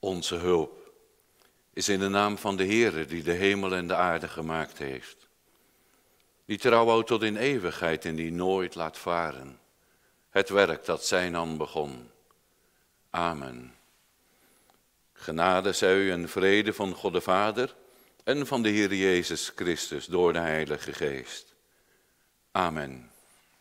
Onze hulp is in de naam van de Heere die de hemel en de aarde gemaakt heeft. Die trouw houdt tot in eeuwigheid en die nooit laat varen. Het werk dat zijn hand begon. Amen. Genade zij u en vrede van God de Vader en van de Heer Jezus Christus door de Heilige Geest. Amen.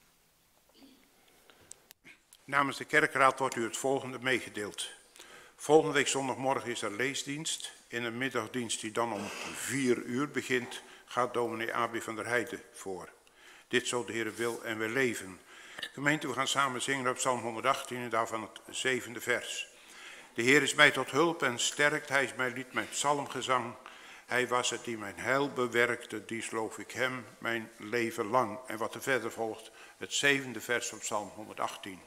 Namens de kerkraad wordt u het volgende meegedeeld. Volgende week zondagmorgen is er leesdienst. In een middagdienst die dan om 4 uur begint, gaat dominee Abi van der Heijden voor. Dit zo de Heer wil en we leven. Gemeente, we gaan samen zingen op Psalm 118 en daarvan het 7e vers. De Heer is mij tot hulp en sterkt, hij is mijn lied, mijn psalmgezang. Hij was het die mijn heil bewerkte, die sloof ik hem mijn leven lang. En wat er verder volgt, het 7e vers van Psalm 118.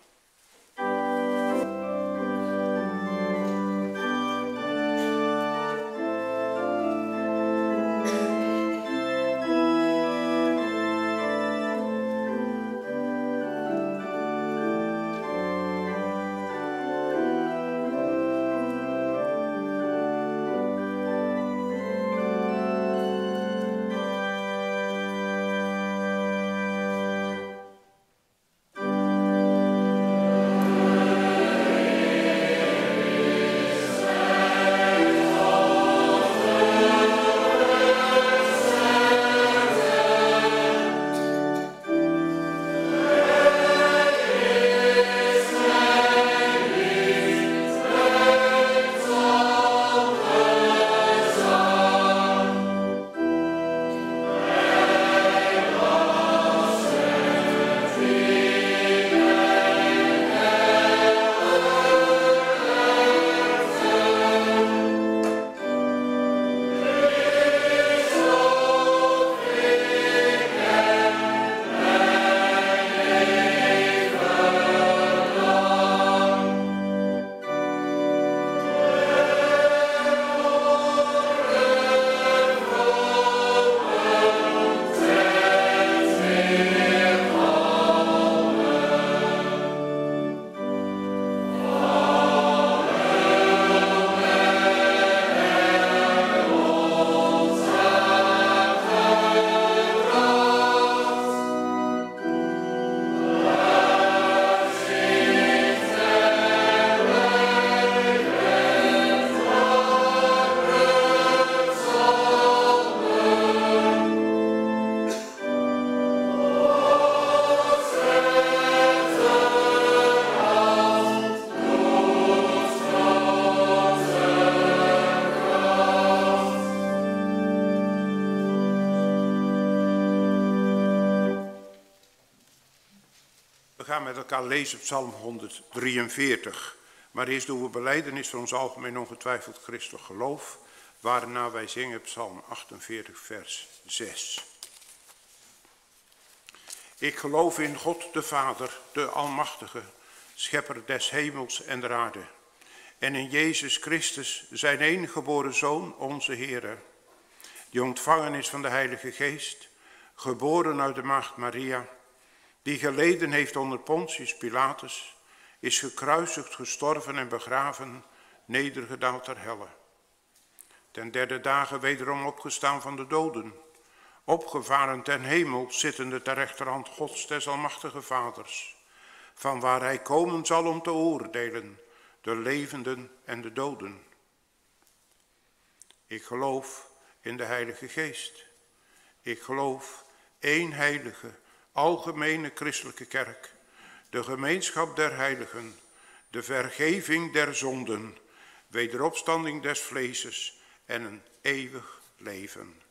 Met elkaar lezen op Psalm 143. Maar eerst doen we belijdenis van ons algemeen ongetwijfeld christelijk geloof, waarna wij zingen Psalm 48 vers 6. Ik geloof in God de Vader, de Almachtige, schepper des hemels en der aarde, en in Jezus Christus, zijn enige geboren Zoon, onze Heere, die ontvangen is van de Heilige Geest, geboren uit de maagd Maria, die geleden heeft onder Pontius Pilatus, is gekruisigd, gestorven en begraven, nedergedaald ter helle. Ten derde dagen wederom opgestaan van de doden, opgevaren ten hemel, zittende ter rechterhand Gods des almachtige Vaders, van waar hij komen zal om te oordelen, de levenden en de doden. Ik geloof in de Heilige Geest. Ik geloof één heilige, algemene christelijke kerk, de gemeenschap der heiligen, de vergeving der zonden, wederopstanding des vleeses en een eeuwig leven.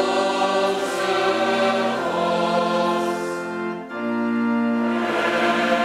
Amen.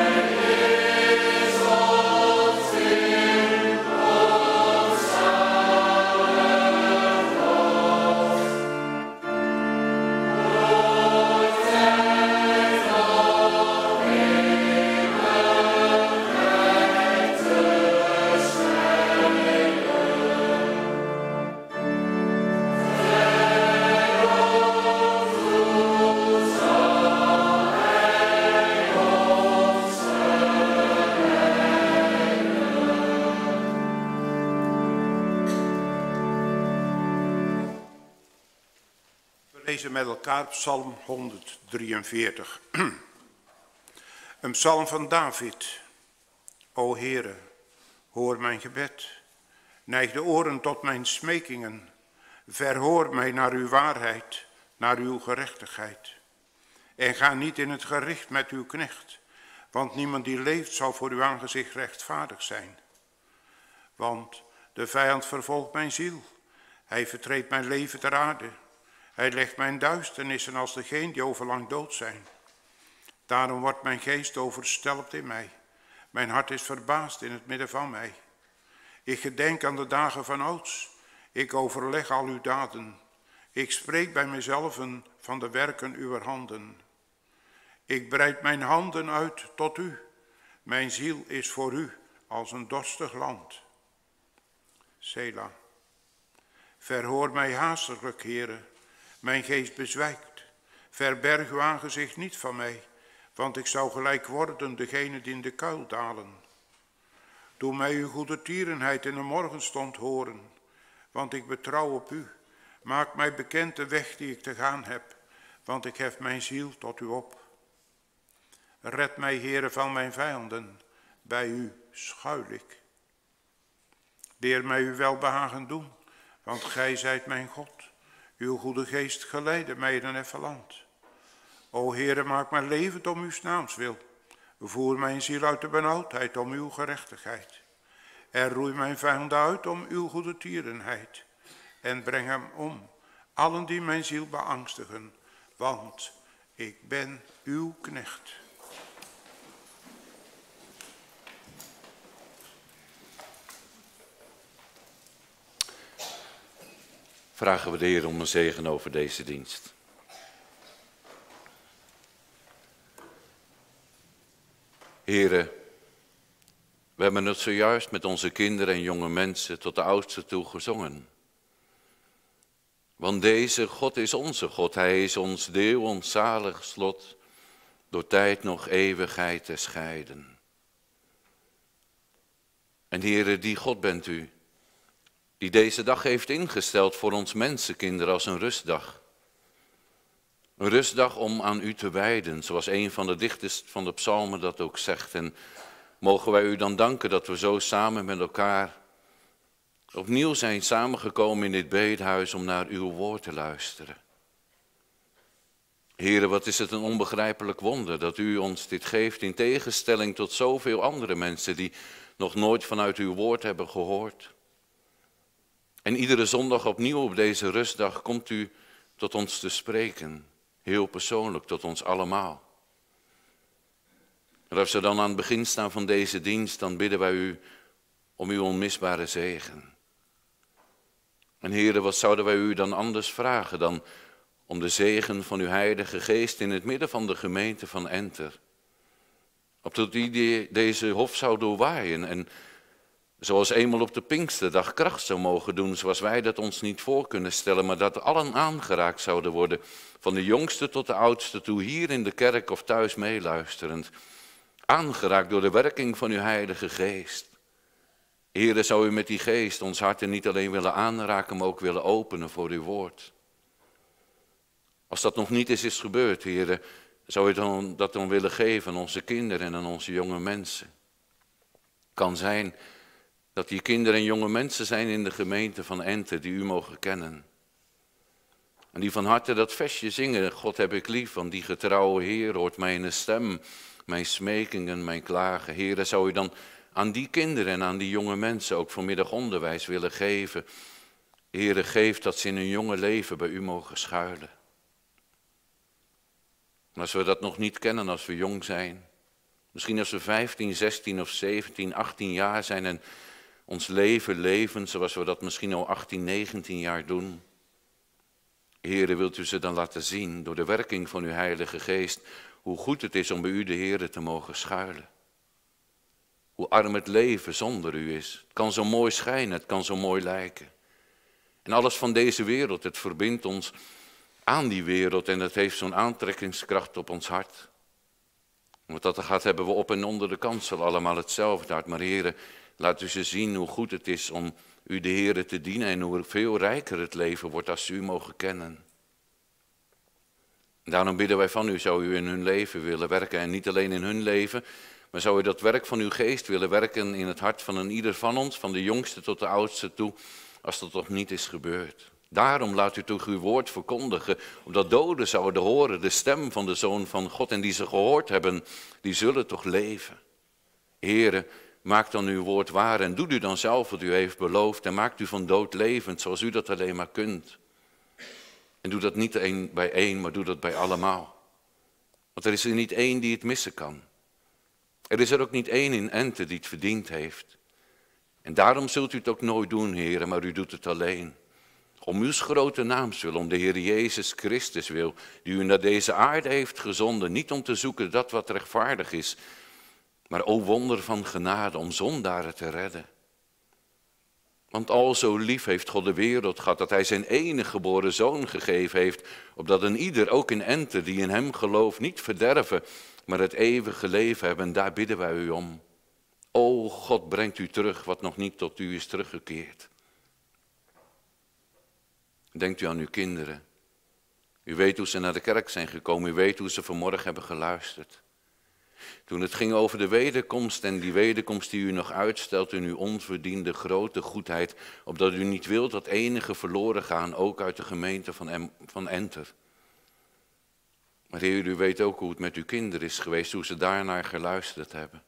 lezen met elkaar Psalm 143. Een psalm van David. O Heere, hoor mijn gebed. Neig de oren tot mijn smekingen. Verhoor mij naar uw waarheid, naar uw gerechtigheid. En ga niet in het gericht met uw knecht, want niemand die leeft zal voor uw aangezicht rechtvaardig zijn. Want de vijand vervolgt mijn ziel. Hij vertreedt mijn leven ter aarde. Hij legt mijn duisternissen als degene die overlang dood zijn. Daarom wordt mijn geest overstelpt in mij. Mijn hart is verbaasd in het midden van mij. Ik gedenk aan de dagen van ouds. Ik overleg al uw daden. Ik spreek bij mezelf van de werken uw handen. Ik breid mijn handen uit tot u. Mijn ziel is voor u als een dorstig land. Selah. Verhoor mij haastiglijk, Heere. Mijn geest bezwijkt. Verberg uw aangezicht niet van mij, want ik zou gelijk worden degene die in de kuil dalen. Doe mij uw goedertierenheid in de morgenstond horen, want ik betrouw op u. Maak mij bekend de weg die ik te gaan heb, want ik hef mijn ziel tot u op. Red mij, Heere, van mijn vijanden, bij u schuil ik. Leer mij uw welbehagen doen, want gij zijt mijn God. Uw goede geest geleidde mij in een effen land. O Heere, maak mij levend om uw naams wil. Voer mijn ziel uit de benauwdheid om uw gerechtigheid. En roei mijn vijanden uit om uw goedertierenheid. En breng hem om, allen die mijn ziel beangstigen, want ik ben uw knecht. Vragen we de Heer om een zegen over deze dienst. Heren, we hebben het zojuist met onze kinderen en jonge mensen tot de oudste toe gezongen. Want deze God is onze God, Hij is ons deel, ons zalig slot, door tijd nog eeuwigheid te scheiden. En Heren, die God bent u, die deze dag heeft ingesteld voor ons mensenkinderen als een rustdag. Een rustdag om aan u te wijden, zoals een van de dichters van de psalmen dat ook zegt. En mogen wij u dan danken dat we zo samen met elkaar opnieuw zijn samengekomen in dit bedehuis om naar uw woord te luisteren. Heren, wat is het een onbegrijpelijk wonder dat u ons dit geeft in tegenstelling tot zoveel andere mensen die nog nooit vanuit uw woord hebben gehoord. En iedere zondag opnieuw op deze rustdag komt u tot ons te spreken, heel persoonlijk tot ons allemaal. En als we dan aan het begin staan van deze dienst, dan bidden wij u om uw onmisbare zegen. En Heere, wat zouden wij u dan anders vragen dan om de zegen van uw Heilige Geest in het midden van de gemeente van Enter. Opdat die deze hof zou doorwaaien en zoals eenmaal op de Pinksterdag kracht zou mogen doen, zoals wij dat ons niet voor kunnen stellen, maar dat allen aangeraakt zouden worden, van de jongste tot de oudste toe, hier in de kerk of thuis meeluisterend. Aangeraakt door de werking van uw Heilige Geest. Heere, zou u met die geest ons harten niet alleen willen aanraken, maar ook willen openen voor uw woord. Als dat nog niet is gebeurd, Heere, zou u dat dan willen geven aan onze kinderen en aan onze jonge mensen. Kan zijn dat die kinderen en jonge mensen zijn in de gemeente van Enter die u mogen kennen. En die van harte dat versje zingen, God heb ik lief, want die getrouwe Heer hoort mijn stem, mijn smekingen, mijn klagen. Heere, zou u dan aan die kinderen en aan die jonge mensen ook vanmiddag onderwijs willen geven. Heere, geef dat ze in hun jonge leven bij u mogen schuilen. En als we dat nog niet kennen als we jong zijn, misschien als we 15, 16 of 17, 18 jaar zijn en ons leven leven zoals we dat misschien al 18, 19 jaar doen. Heere, wilt u ze dan laten zien door de werking van uw Heilige Geest hoe goed het is om bij u de Heere te mogen schuilen. Hoe arm het leven zonder u is. Het kan zo mooi schijnen, het kan zo mooi lijken. En alles van deze wereld, het verbindt ons aan die wereld en het heeft zo'n aantrekkingskracht op ons hart. Wat dat er gaat, hebben we op en onder de kansel allemaal hetzelfde hart. Maar Heere, laat u ze zien hoe goed het is om u de Heere te dienen en hoe veel rijker het leven wordt als ze u mogen kennen. Daarom bidden wij van u, zou u in hun leven willen werken. En niet alleen in hun leven, maar zou u dat werk van uw geest willen werken in het hart van een ieder van ons, van de jongste tot de oudste toe, als dat toch niet is gebeurd. Daarom laat u toch uw woord verkondigen, opdat doden zouden horen de stem van de Zoon van God. En die ze gehoord hebben, die zullen toch leven. Heere, maak dan uw woord waar en doet u dan zelf wat u heeft beloofd. En maakt u van dood levend, zoals u dat alleen maar kunt. En doe dat niet één bij één, maar doe dat bij allemaal. Want er is er niet één die het missen kan. Er is er ook niet één in Ente die het verdiend heeft. En daarom zult u het ook nooit doen, Heere, maar u doet het alleen. Om uw grote naams wil, om de Heer Jezus Christus wil, die u naar deze aarde heeft gezonden. Niet om te zoeken dat wat rechtvaardig is, maar o wonder van genade, om zondaren te redden. Want al zo lief heeft God de wereld gehad, dat hij zijn enige geboren zoon gegeven heeft, opdat een ieder, ook in Ente, die in hem gelooft, niet verderven, maar het eeuwige leven hebben. En daar bidden wij u om. O God, brengt u terug wat nog niet tot u is teruggekeerd. Denkt u aan uw kinderen. U weet hoe ze naar de kerk zijn gekomen, u weet hoe ze vanmorgen hebben geluisterd. Toen het ging over de wederkomst en die wederkomst die u nog uitstelt in uw onverdiende grote goedheid, opdat u niet wilt dat enige verloren gaan, ook uit de gemeente van Enter. Maar Heer, u weet ook hoe het met uw kinderen is geweest, hoe ze daarnaar geluisterd hebben.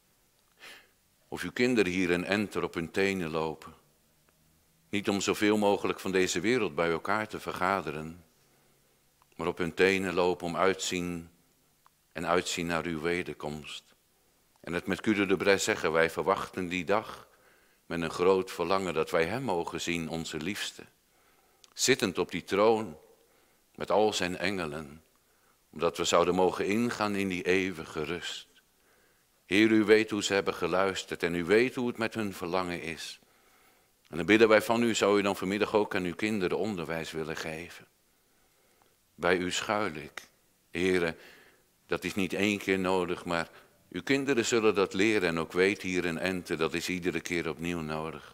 Of uw kinderen hier in Enter op hun tenen lopen. Niet om zoveel mogelijk van deze wereld bij elkaar te vergaderen, maar op hun tenen lopen om uitzien naar uw wederkomst. En het met Cude de Bres zeggen, wij verwachten die dag met een groot verlangen dat wij hem mogen zien, onze liefste. Zittend op die troon met al zijn engelen, omdat we zouden mogen ingaan in die eeuwige rust. Heer, u weet hoe ze hebben geluisterd en u weet hoe het met hun verlangen is. En dan bidden wij van u, zou u dan vanmiddag ook aan uw kinderen onderwijs willen geven. Bij u schuil ik. Heere, dat is niet 1 keer nodig, maar uw kinderen zullen dat leren en ook weten hier in Ente, dat is iedere keer opnieuw nodig.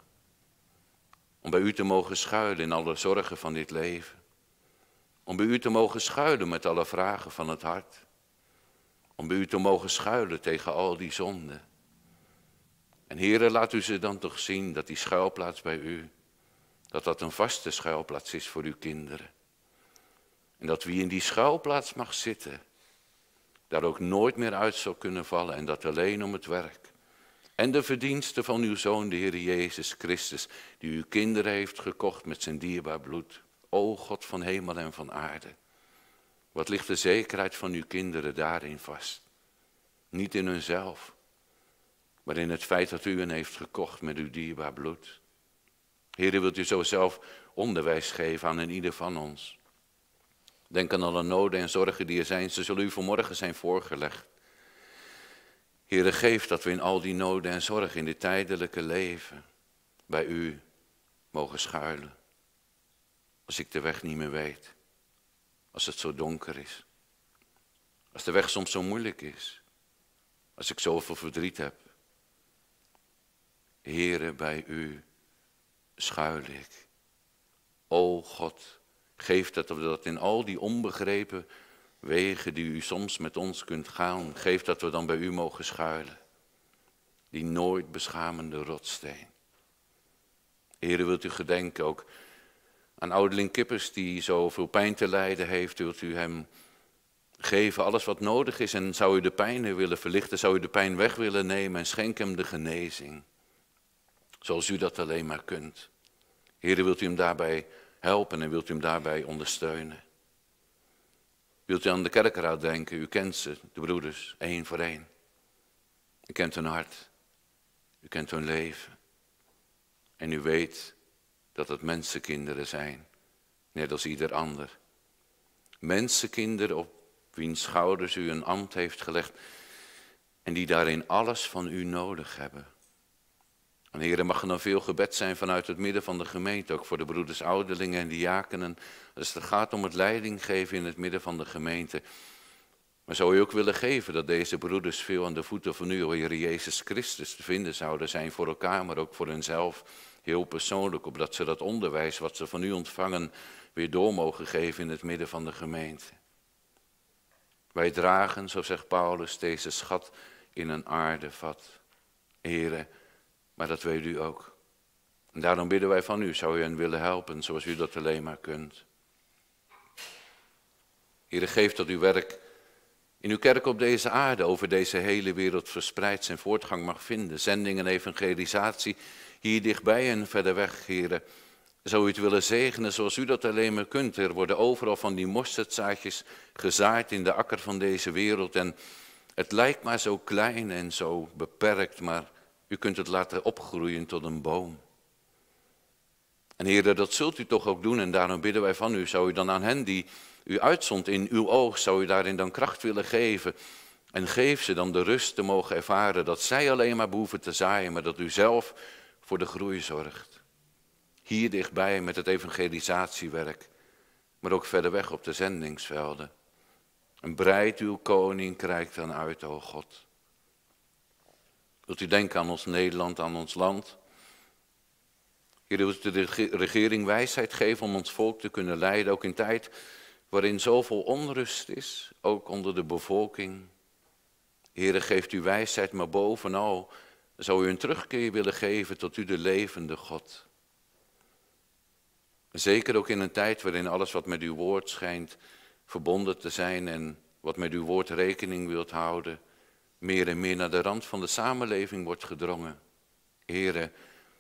Om bij u te mogen schuilen in alle zorgen van dit leven. Om bij u te mogen schuilen met alle vragen van het hart. Om bij u te mogen schuilen tegen al die zonden. En Heere, laat u ze dan toch zien dat die schuilplaats bij u, dat dat een vaste schuilplaats is voor uw kinderen. En dat wie in die schuilplaats mag zitten, daar ook nooit meer uit zal kunnen vallen en dat alleen om het werk. En de verdiensten van uw Zoon, de Heer Jezus Christus, die uw kinderen heeft gekocht met zijn dierbaar bloed. O God van hemel en van aarde, wat ligt de zekerheid van uw kinderen daarin vast? Niet in hunzelf, maar in het feit dat u hen heeft gekocht met uw dierbaar bloed. Heer, wilt u zo zelf onderwijs geven aan een ieder van ons. Denk aan alle noden en zorgen die er zijn, ze zullen u vanmorgen zijn voorgelegd. Heere, geef dat we in al die noden en zorgen in dit tijdelijke leven bij u mogen schuilen. Als ik de weg niet meer weet, als het zo donker is, als de weg soms zo moeilijk is, als ik zoveel verdriet heb. Heere, bij u schuil ik. O God, geef dat we dat in al die onbegrepen wegen die u soms met ons kunt gaan, geef dat we dan bij u mogen schuilen. Die nooit beschamende rotssteen. Heere, wilt u gedenken ook aan ouderling Kippers die zoveel pijn te lijden heeft, wilt u hem geven alles wat nodig is en zou u de pijn willen verlichten, zou u de pijn weg willen nemen en schenk hem de genezing. Zoals u dat alleen maar kunt. Heere, wilt u hem daarbij helpen en wilt u hem daarbij ondersteunen. Wilt u aan de kerkraad denken, u kent ze, de broeders, 1 voor 1. U kent hun hart, u kent hun leven. En u weet dat het mensenkinderen zijn, net als ieder ander. Mensenkinderen op wiens schouders u een ambt heeft gelegd en die daarin alles van u nodig hebben. En Heer, er mag er dan veel gebed zijn vanuit het midden van de gemeente, ook voor de broeders ouderlingen en diakenen, als het gaat om het leiding geven in het midden van de gemeente. Maar zou u ook willen geven dat deze broeders veel aan de voeten van u, o Heer Jezus Christus, te vinden zouden zijn voor elkaar, maar ook voor henzelf, heel persoonlijk, opdat ze dat onderwijs wat ze van u ontvangen weer door mogen geven in het midden van de gemeente. Wij dragen, zo zegt Paulus, deze schat in een aardevat. Here, maar dat weet u ook. En daarom bidden wij van u, zou u hen willen helpen, zoals u dat alleen maar kunt. Here, geef dat uw werk in uw kerk op deze aarde, over deze hele wereld verspreid, zijn voortgang mag vinden. Zending en evangelisatie hier dichtbij en verder weg, Here. Zou u het willen zegenen zoals u dat alleen maar kunt. Er worden overal van die mosterdzaadjes gezaaid in de akker van deze wereld. En het lijkt maar zo klein en zo beperkt, maar u kunt het laten opgroeien tot een boom. En Heer, dat zult u toch ook doen en daarom bidden wij van u. Zou u dan aan hen die u uitzond in uw oog, zou u daarin dan kracht willen geven. En geef ze dan de rust te mogen ervaren dat zij alleen maar behoeven te zaaien, maar dat u zelf voor de groei zorgt. Hier dichtbij met het evangelisatiewerk, maar ook verder weg op de zendingsvelden. En breid uw koninkrijk dan uit, o God. Wilt u denken aan ons Nederland, aan ons land? Heer, wilt u de regering wijsheid geven om ons volk te kunnen leiden, ook in tijd waarin zoveel onrust is, ook onder de bevolking. Heer, geeft u wijsheid, maar bovenal zou u een terugkeer willen geven tot u de levende God. Zeker ook in een tijd waarin alles wat met uw woord schijnt verbonden te zijn en wat met uw woord rekening wilt houden, meer en meer naar de rand van de samenleving wordt gedrongen. Heere,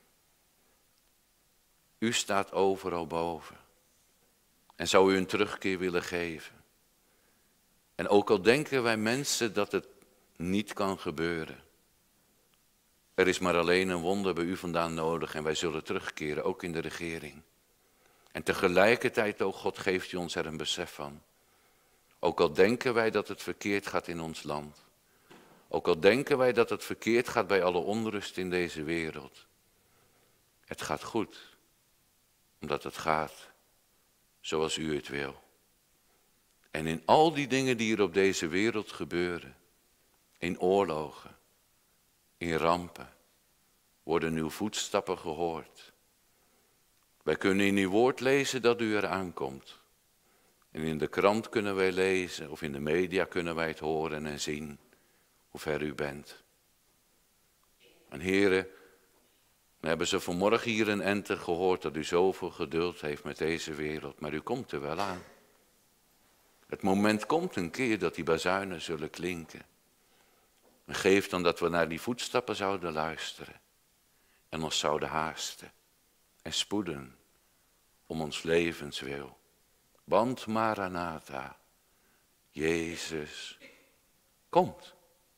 u staat overal boven en zou u een terugkeer willen geven. En ook al denken wij mensen dat het niet kan gebeuren, er is maar alleen een wonder bij u vandaan nodig en wij zullen terugkeren, ook in de regering. En tegelijkertijd, o God, geeft u ons er een besef van. Ook al denken wij dat het verkeerd gaat in ons land. Ook al denken wij dat het verkeerd gaat bij alle onrust in deze wereld. Het gaat goed, omdat het gaat zoals u het wil. En in al die dingen die er op deze wereld gebeuren, in oorlogen, in rampen, worden uw voetstappen gehoord. Wij kunnen in uw woord lezen dat u eraan komt. En in de krant kunnen wij lezen, of in de media kunnen wij het horen en zien, hoe ver u bent. En heren, we hebben ze vanmorgen hier in Enter gehoord dat u zoveel geduld heeft met deze wereld, maar u komt er wel aan. Het moment komt een keer dat die bazuinen zullen klinken. En geef dan dat we naar die voetstappen zouden luisteren en ons zouden haasten en spoeden om ons levenswil. Want Maranatha, Jezus komt.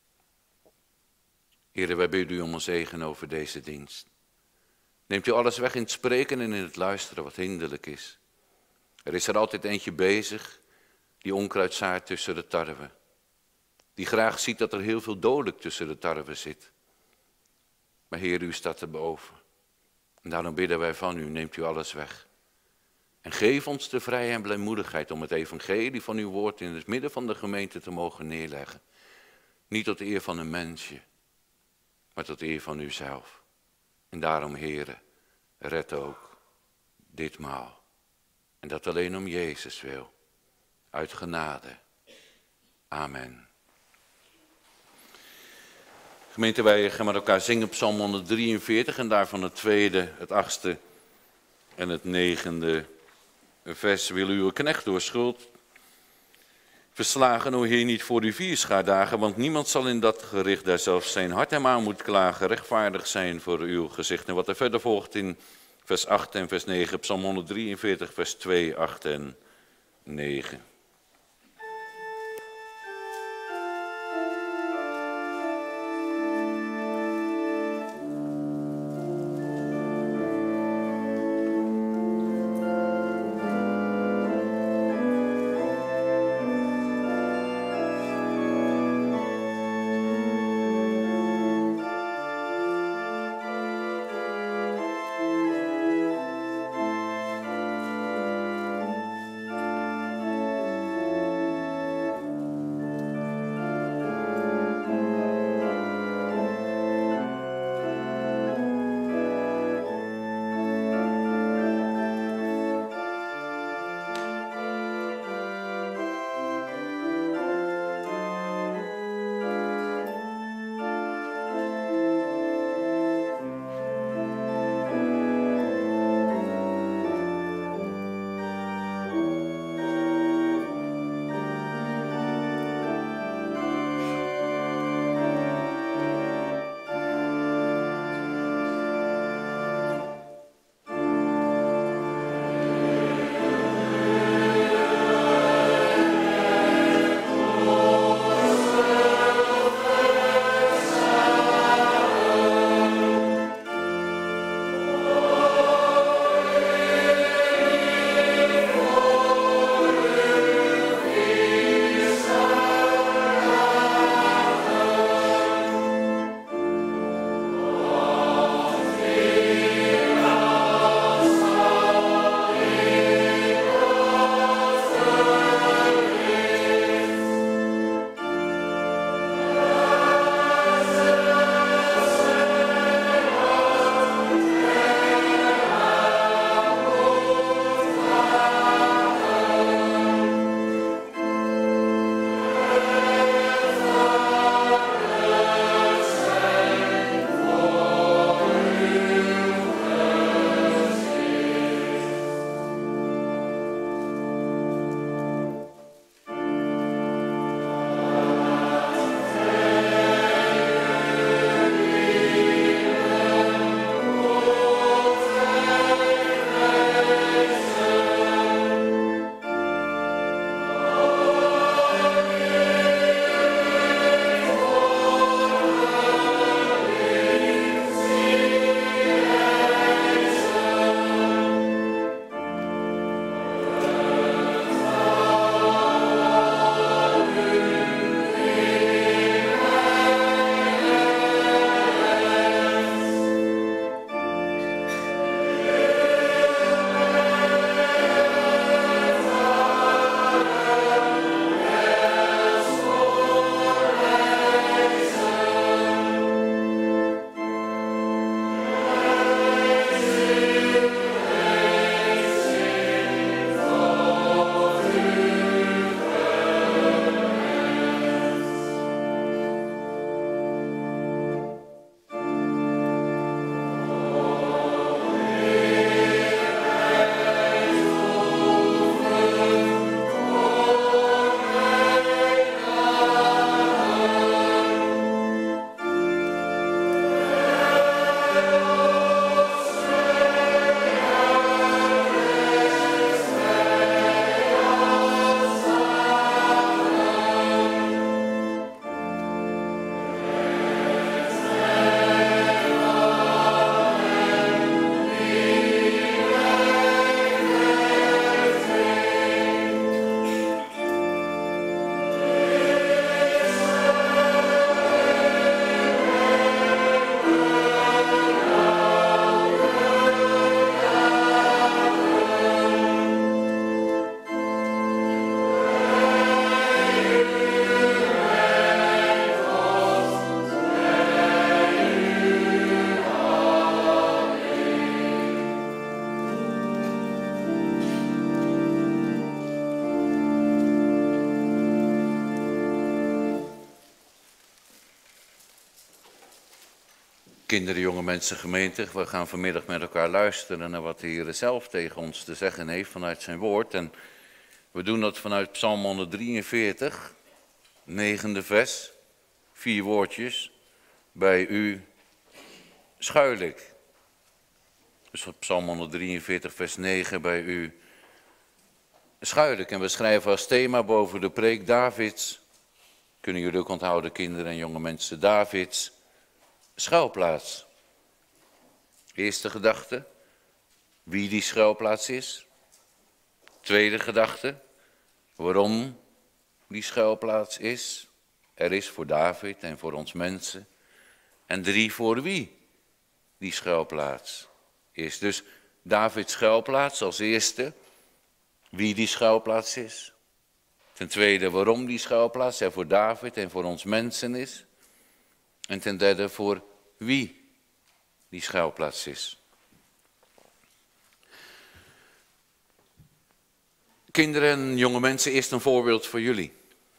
Heere, wij bidden u om een zegen over deze dienst. Neemt u alles weg in het spreken en in het luisteren wat hinderlijk is. Er is er altijd eentje bezig, die onkruid zaait tussen de tarwe. Die graag ziet dat er heel veel dodelijk tussen de tarwe zit. Maar Heer, u staat erboven. En daarom bidden wij van u, neemt u alles weg. En geef ons de vrijheid en blijmoedigheid om het evangelie van uw woord in het midden van de gemeente te mogen neerleggen. Niet tot eer van een mensje, maar tot eer van uzelf. En daarom, Heere, red ook ditmaal. En dat alleen om Jezus wil. Uit genade. Amen. Gemeente, wij gaan met elkaar zingen Psalm 143 en daarvan het tweede, het 8e en het 9e vers. Wil uw knecht door schuld verslagen, o Heer, niet voor uw vierschaardagen, want niemand zal in dat gericht daar zelfs zijn hart hem aan moet klagen, rechtvaardig zijn voor uw gezicht. En wat er verder volgt in vers 8 en vers 9, Psalm 143, vers 2, 8 en 9. Kinderen, jonge mensen, gemeente, we gaan vanmiddag met elkaar luisteren naar wat de Heer zelf tegen ons te zeggen heeft vanuit zijn woord. En we doen dat vanuit Psalm 143, 9e vers, 4 woordjes. Bij u schuil ik. Dus op Psalm 143, vers 9, bij u schuil ik. En we schrijven als thema boven de preek Davids. Kunnen jullie ook onthouden, kinderen en jonge mensen, Davids schuilplaats. Eerste gedachte, wie die schuilplaats is. Tweede gedachte, waarom die schuilplaats is. Er is voor David en voor ons mensen. En 3, voor wie die schuilplaats is. Dus Davids schuilplaats als eerste, wie die schuilplaats is. Ten tweede, waarom die schuilplaats er voor David en voor ons mensen is. En ten derde, voor wie die schuilplaats is. Kinderen en jonge mensen, eerst een voorbeeld voor jullie.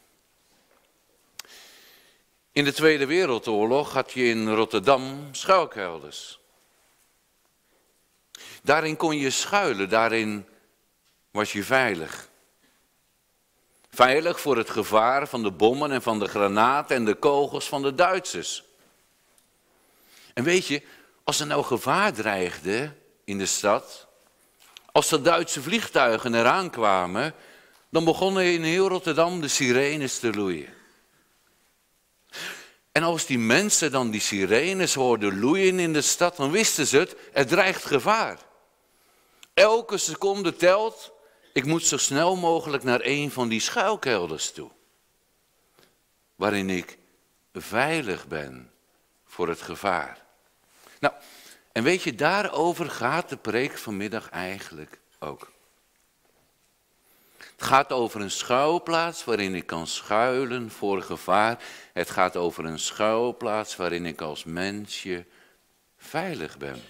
In de Tweede Wereldoorlog had je in Rotterdam schuilkelders. Daarin kon je schuilen, daarin was je veilig. Veilig voor het gevaar van de bommen en van de granaten en de kogels van de Duitsers. En weet je, als er nou gevaar dreigde in de stad, als de Duitse vliegtuigen eraan kwamen, dan begonnen in heel Rotterdam de sirenes te loeien. En als die mensen dan die sirenes hoorden loeien in de stad, dan wisten ze het, er dreigt gevaar. Elke seconde telt, ik moet zo snel mogelijk naar een van die schuilkelders toe. Waarin ik veilig ben voor het gevaar. Nou, en weet je, daarover gaat de preek vanmiddag eigenlijk ook. Het gaat over een schuilplaats waarin ik kan schuilen voor gevaar. Het gaat over een schuilplaats waarin ik als mensje veilig ben.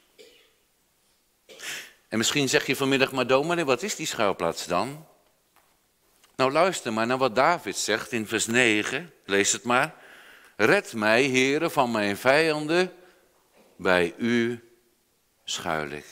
En misschien zeg je vanmiddag, maar dominee, wat is die schuilplaats dan? Nou, luister maar naar wat David zegt in vers 9. Lees het maar. Red mij, Heere, van mijn vijanden. Bij u schuil ik.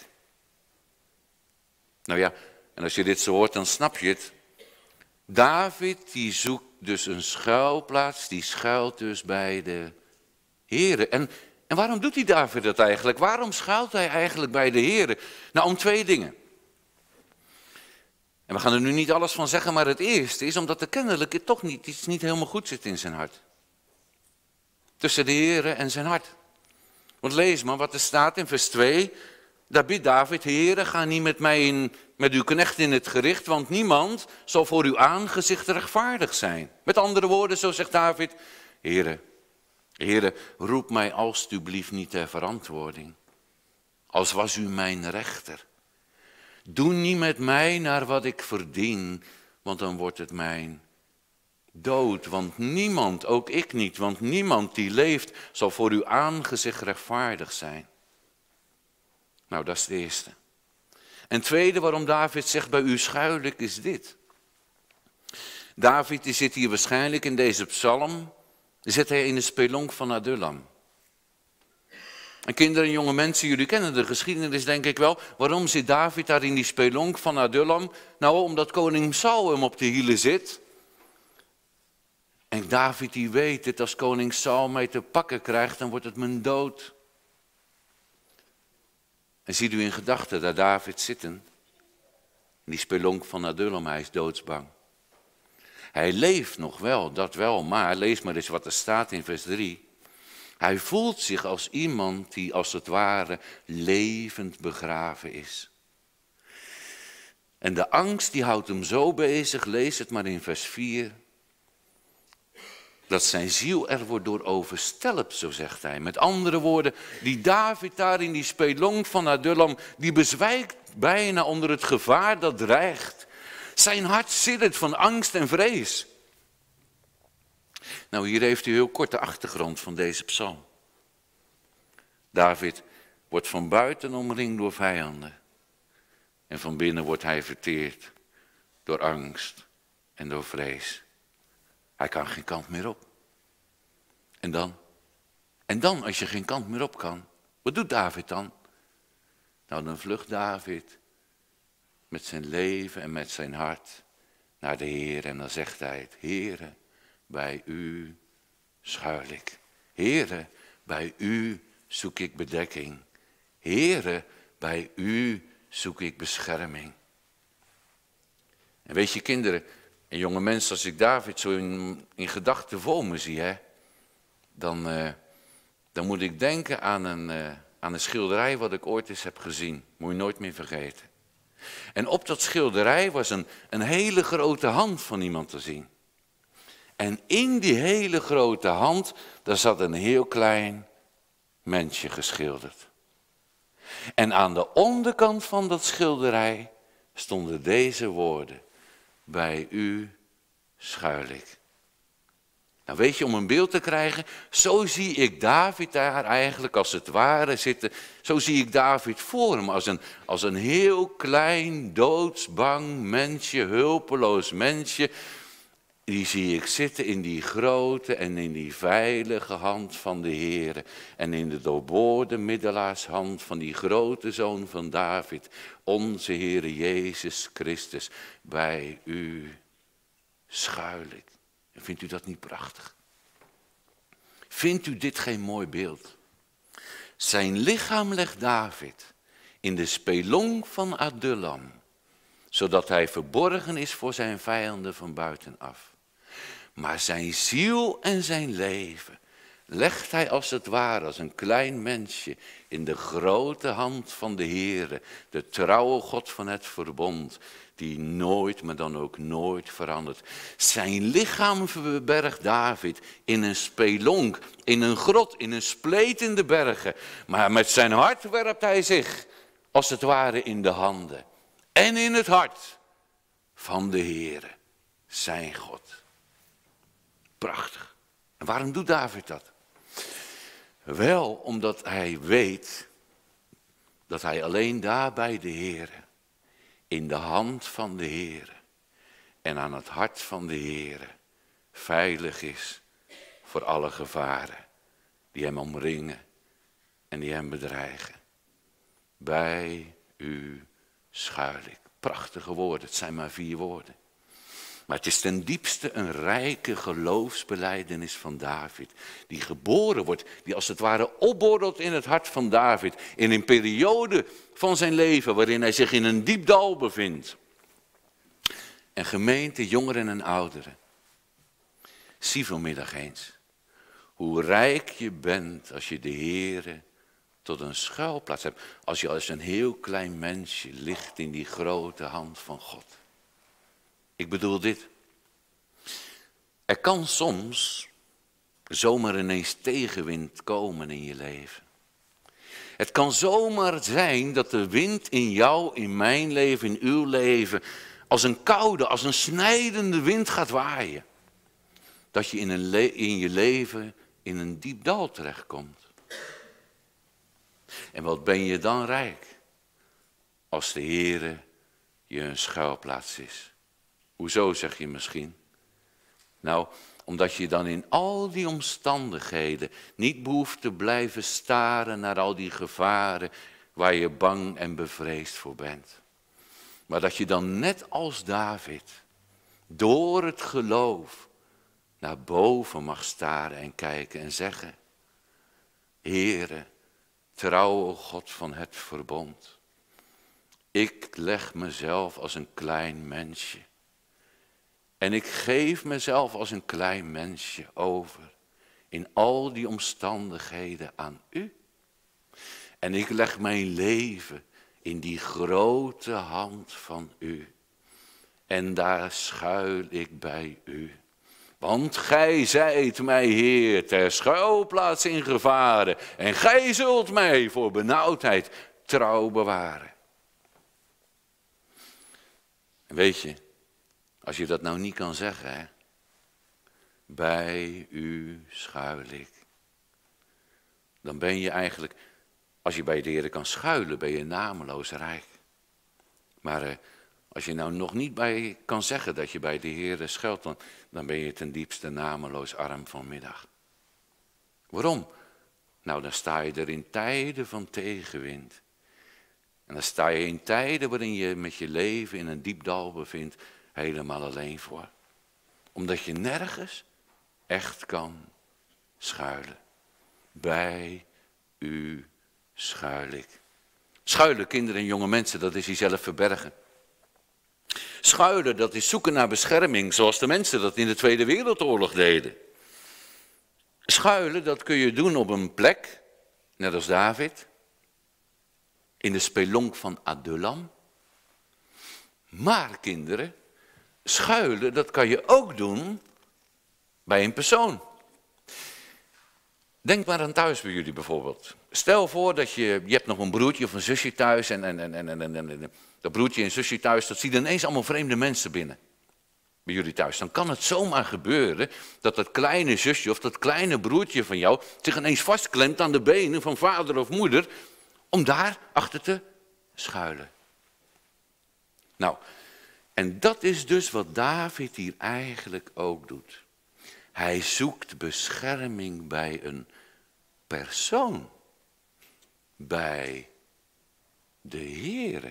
Nou ja, en als je dit zo hoort, dan snap je het. David die zoekt dus een schuilplaats, die schuilt dus bij de Heere. En waarom doet die David dat eigenlijk? Waarom schuilt hij eigenlijk bij de Heere? Nou, om 2 dingen. En we gaan er nu niet alles van zeggen, maar het eerste is omdat er kennelijk het toch iets niet helemaal goed zit in zijn hart. Tussen de Heere en zijn hart. Want lees maar wat er staat in vers 2. Daar bidt David, Heere, ga niet met mij met uw knecht in het gericht, want niemand zal voor uw aangezicht rechtvaardig zijn. Met andere woorden, zo zegt David, Heere, roep mij alstublieft niet ter verantwoording, als was u mijn rechter. Doe niet met mij naar wat ik verdien, want dan wordt het mijn dood. Want niemand, ook ik niet, want niemand die leeft zal voor uw aangezicht rechtvaardig zijn. Nou, dat is het eerste. En het tweede waarom David zegt, bij u schuil ik, is dit. David die zit hier waarschijnlijk in deze psalm, zit hij in de spelonk van Adullam. En kinderen en jonge mensen, jullie kennen de geschiedenis denk ik wel. Waarom zit David daar in die spelonk van Adullam? Nou, omdat koning Saul hem op de hielen zit. En David die weet het, als koning Saul mij te pakken krijgt, dan wordt het mijn dood. En ziet u in gedachten daar David zitten, in die spelonk van Adullam, hij is doodsbang. Hij leeft nog wel, dat wel, maar lees maar eens wat er staat in vers 3. Hij voelt zich als iemand die als het ware levend begraven is. En de angst die houdt hem zo bezig, lees het maar in vers 4. Dat zijn ziel er wordt door overstelpt, zo zegt hij. Met andere woorden, die David daar in die spelonk van Adullam, die bezwijkt bijna onder het gevaar dat dreigt. Zijn hart siddert van angst en vrees. Nou, hier heeft u heel kort de achtergrond van deze psalm. David wordt van buiten omringd door vijanden. En van binnen wordt hij verteerd door angst en door vrees. Hij kan geen kant meer op. En dan? En dan, als je geen kant meer op kan, wat doet David dan? Nou, dan vlucht David met zijn leven en met zijn hart naar de Heer. En dan zegt hij het: Heere, bij u schuil ik. Heere, bij u zoek ik bedekking. Heere, bij u zoek ik bescherming. En weet je, kinderen en jonge mensen, als ik David zo in gedachten voor me zie, dan moet ik denken aan een schilderij wat ik ooit eens heb gezien. Moet je nooit meer vergeten. En op dat schilderij was een hele grote hand van iemand te zien. En in die hele grote hand, daar zat een heel klein mensje geschilderd. En aan de onderkant van dat schilderij stonden deze woorden: bij u schuil ik. Nou weet je, om een beeld te krijgen, zo zie ik David daar eigenlijk als het ware zitten. Zo zie ik David voor hem als een heel klein, doodsbang mensje, hulpeloos mensje. Die zie ik zitten in die grote en in die veilige hand van de Heer. En in de doorboorde middelaarshand van die grote zoon van David, onze Heere Jezus Christus. Bij u schuil ik. En vindt u dat niet prachtig? Vindt u dit geen mooi beeld? Zijn lichaam legt David in de spelonk van Adullam, zodat hij verborgen is voor zijn vijanden van buitenaf. Maar zijn ziel en zijn leven legt hij als het ware als een klein mensje in de grote hand van de Heere, de trouwe God van het verbond, die nooit, maar dan ook nooit verandert. Zijn lichaam verbergt David in een spelonk, in een grot, in een spleet in de bergen. Maar met zijn hart werpt hij zich als het ware in de handen en in het hart van de Heere, zijn God. Prachtig. En waarom doet David dat? Wel, omdat hij weet dat hij alleen daar bij de Heere, in de hand van de Heere en aan het hart van de Heere, veilig is voor alle gevaren die hem omringen en die hem bedreigen. Bij u schuil ik. Prachtige woorden, het zijn maar 4 woorden. Maar het is ten diepste een rijke geloofsbelijdenis van David. Die geboren wordt, die als het ware opborrelt in het hart van David. In een periode van zijn leven waarin hij zich in een diep dal bevindt. En gemeente, jongeren en ouderen. Zie vanmiddag eens hoe rijk je bent als je de Heere tot een schuilplaats hebt. Als je als een heel klein mensje ligt in die grote hand van God. Ik bedoel dit. Er kan soms zomaar ineens tegenwind komen in je leven. Het kan zomaar zijn dat de wind in jou, in mijn leven, in uw leven, als een koude, als een snijdende wind gaat waaien. Dat je in je leven in een diep dal terechtkomt. En wat ben je dan rijk als de Heere je een schuilplaats is. Hoezo, zeg je misschien? Nou, omdat je dan in al die omstandigheden niet behoeft te blijven staren naar al die gevaren waar je bang en bevreesd voor bent. Maar dat je dan net als David door het geloof naar boven mag staren en kijken en zeggen: Heere, trouwe God van het verbond, ik leg mezelf als een klein mensje. En ik geef mezelf als een klein mensje over in al die omstandigheden aan u. En ik leg mijn leven in die grote hand van u. En daar schuil ik bij u. Want gij zijt mij, Heer, ter schuilplaats in gevaren. En gij zult mij voor benauwdheid trouw bewaren. En weet je, als je dat nou niet kan zeggen, hè? Bij u schuil ik. Dan ben je eigenlijk, als je bij de Heer kan schuilen, ben je nameloos rijk. Maar als je nou nog niet bij kan zeggen dat je bij de Heer schuilt, dan ben je ten diepste nameloos arm vanmiddag. Waarom? Nou, dan sta je er in tijden van tegenwind. En dan sta je in tijden waarin je met je leven in een diep dal bevindt, helemaal alleen voor. Omdat je nergens echt kan schuilen. Bij u schuil ik. Schuilen, kinderen en jonge mensen, dat is jezelf verbergen. Schuilen, dat is zoeken naar bescherming, zoals de mensen dat in de Tweede Wereldoorlog deden. Schuilen, dat kun je doen op een plek, net als David, in de spelonk van Adullam. Maar kinderen, schuilen, dat kan je ook doen bij een persoon. Denk maar aan thuis bij jullie bijvoorbeeld. Stel voor dat je hebt nog een broertje of een zusje thuis en dat broertje en zusje thuis, dat ziet ineens allemaal vreemde mensen binnen. Bij jullie thuis. Dan kan het zomaar gebeuren dat dat kleine zusje of dat kleine broertje van jou zich ineens vastklemt aan de benen van vader of moeder om daar achter te schuilen. Nou, en dat is dus wat David hier eigenlijk ook doet. Hij zoekt bescherming bij een persoon. Bij de Heere.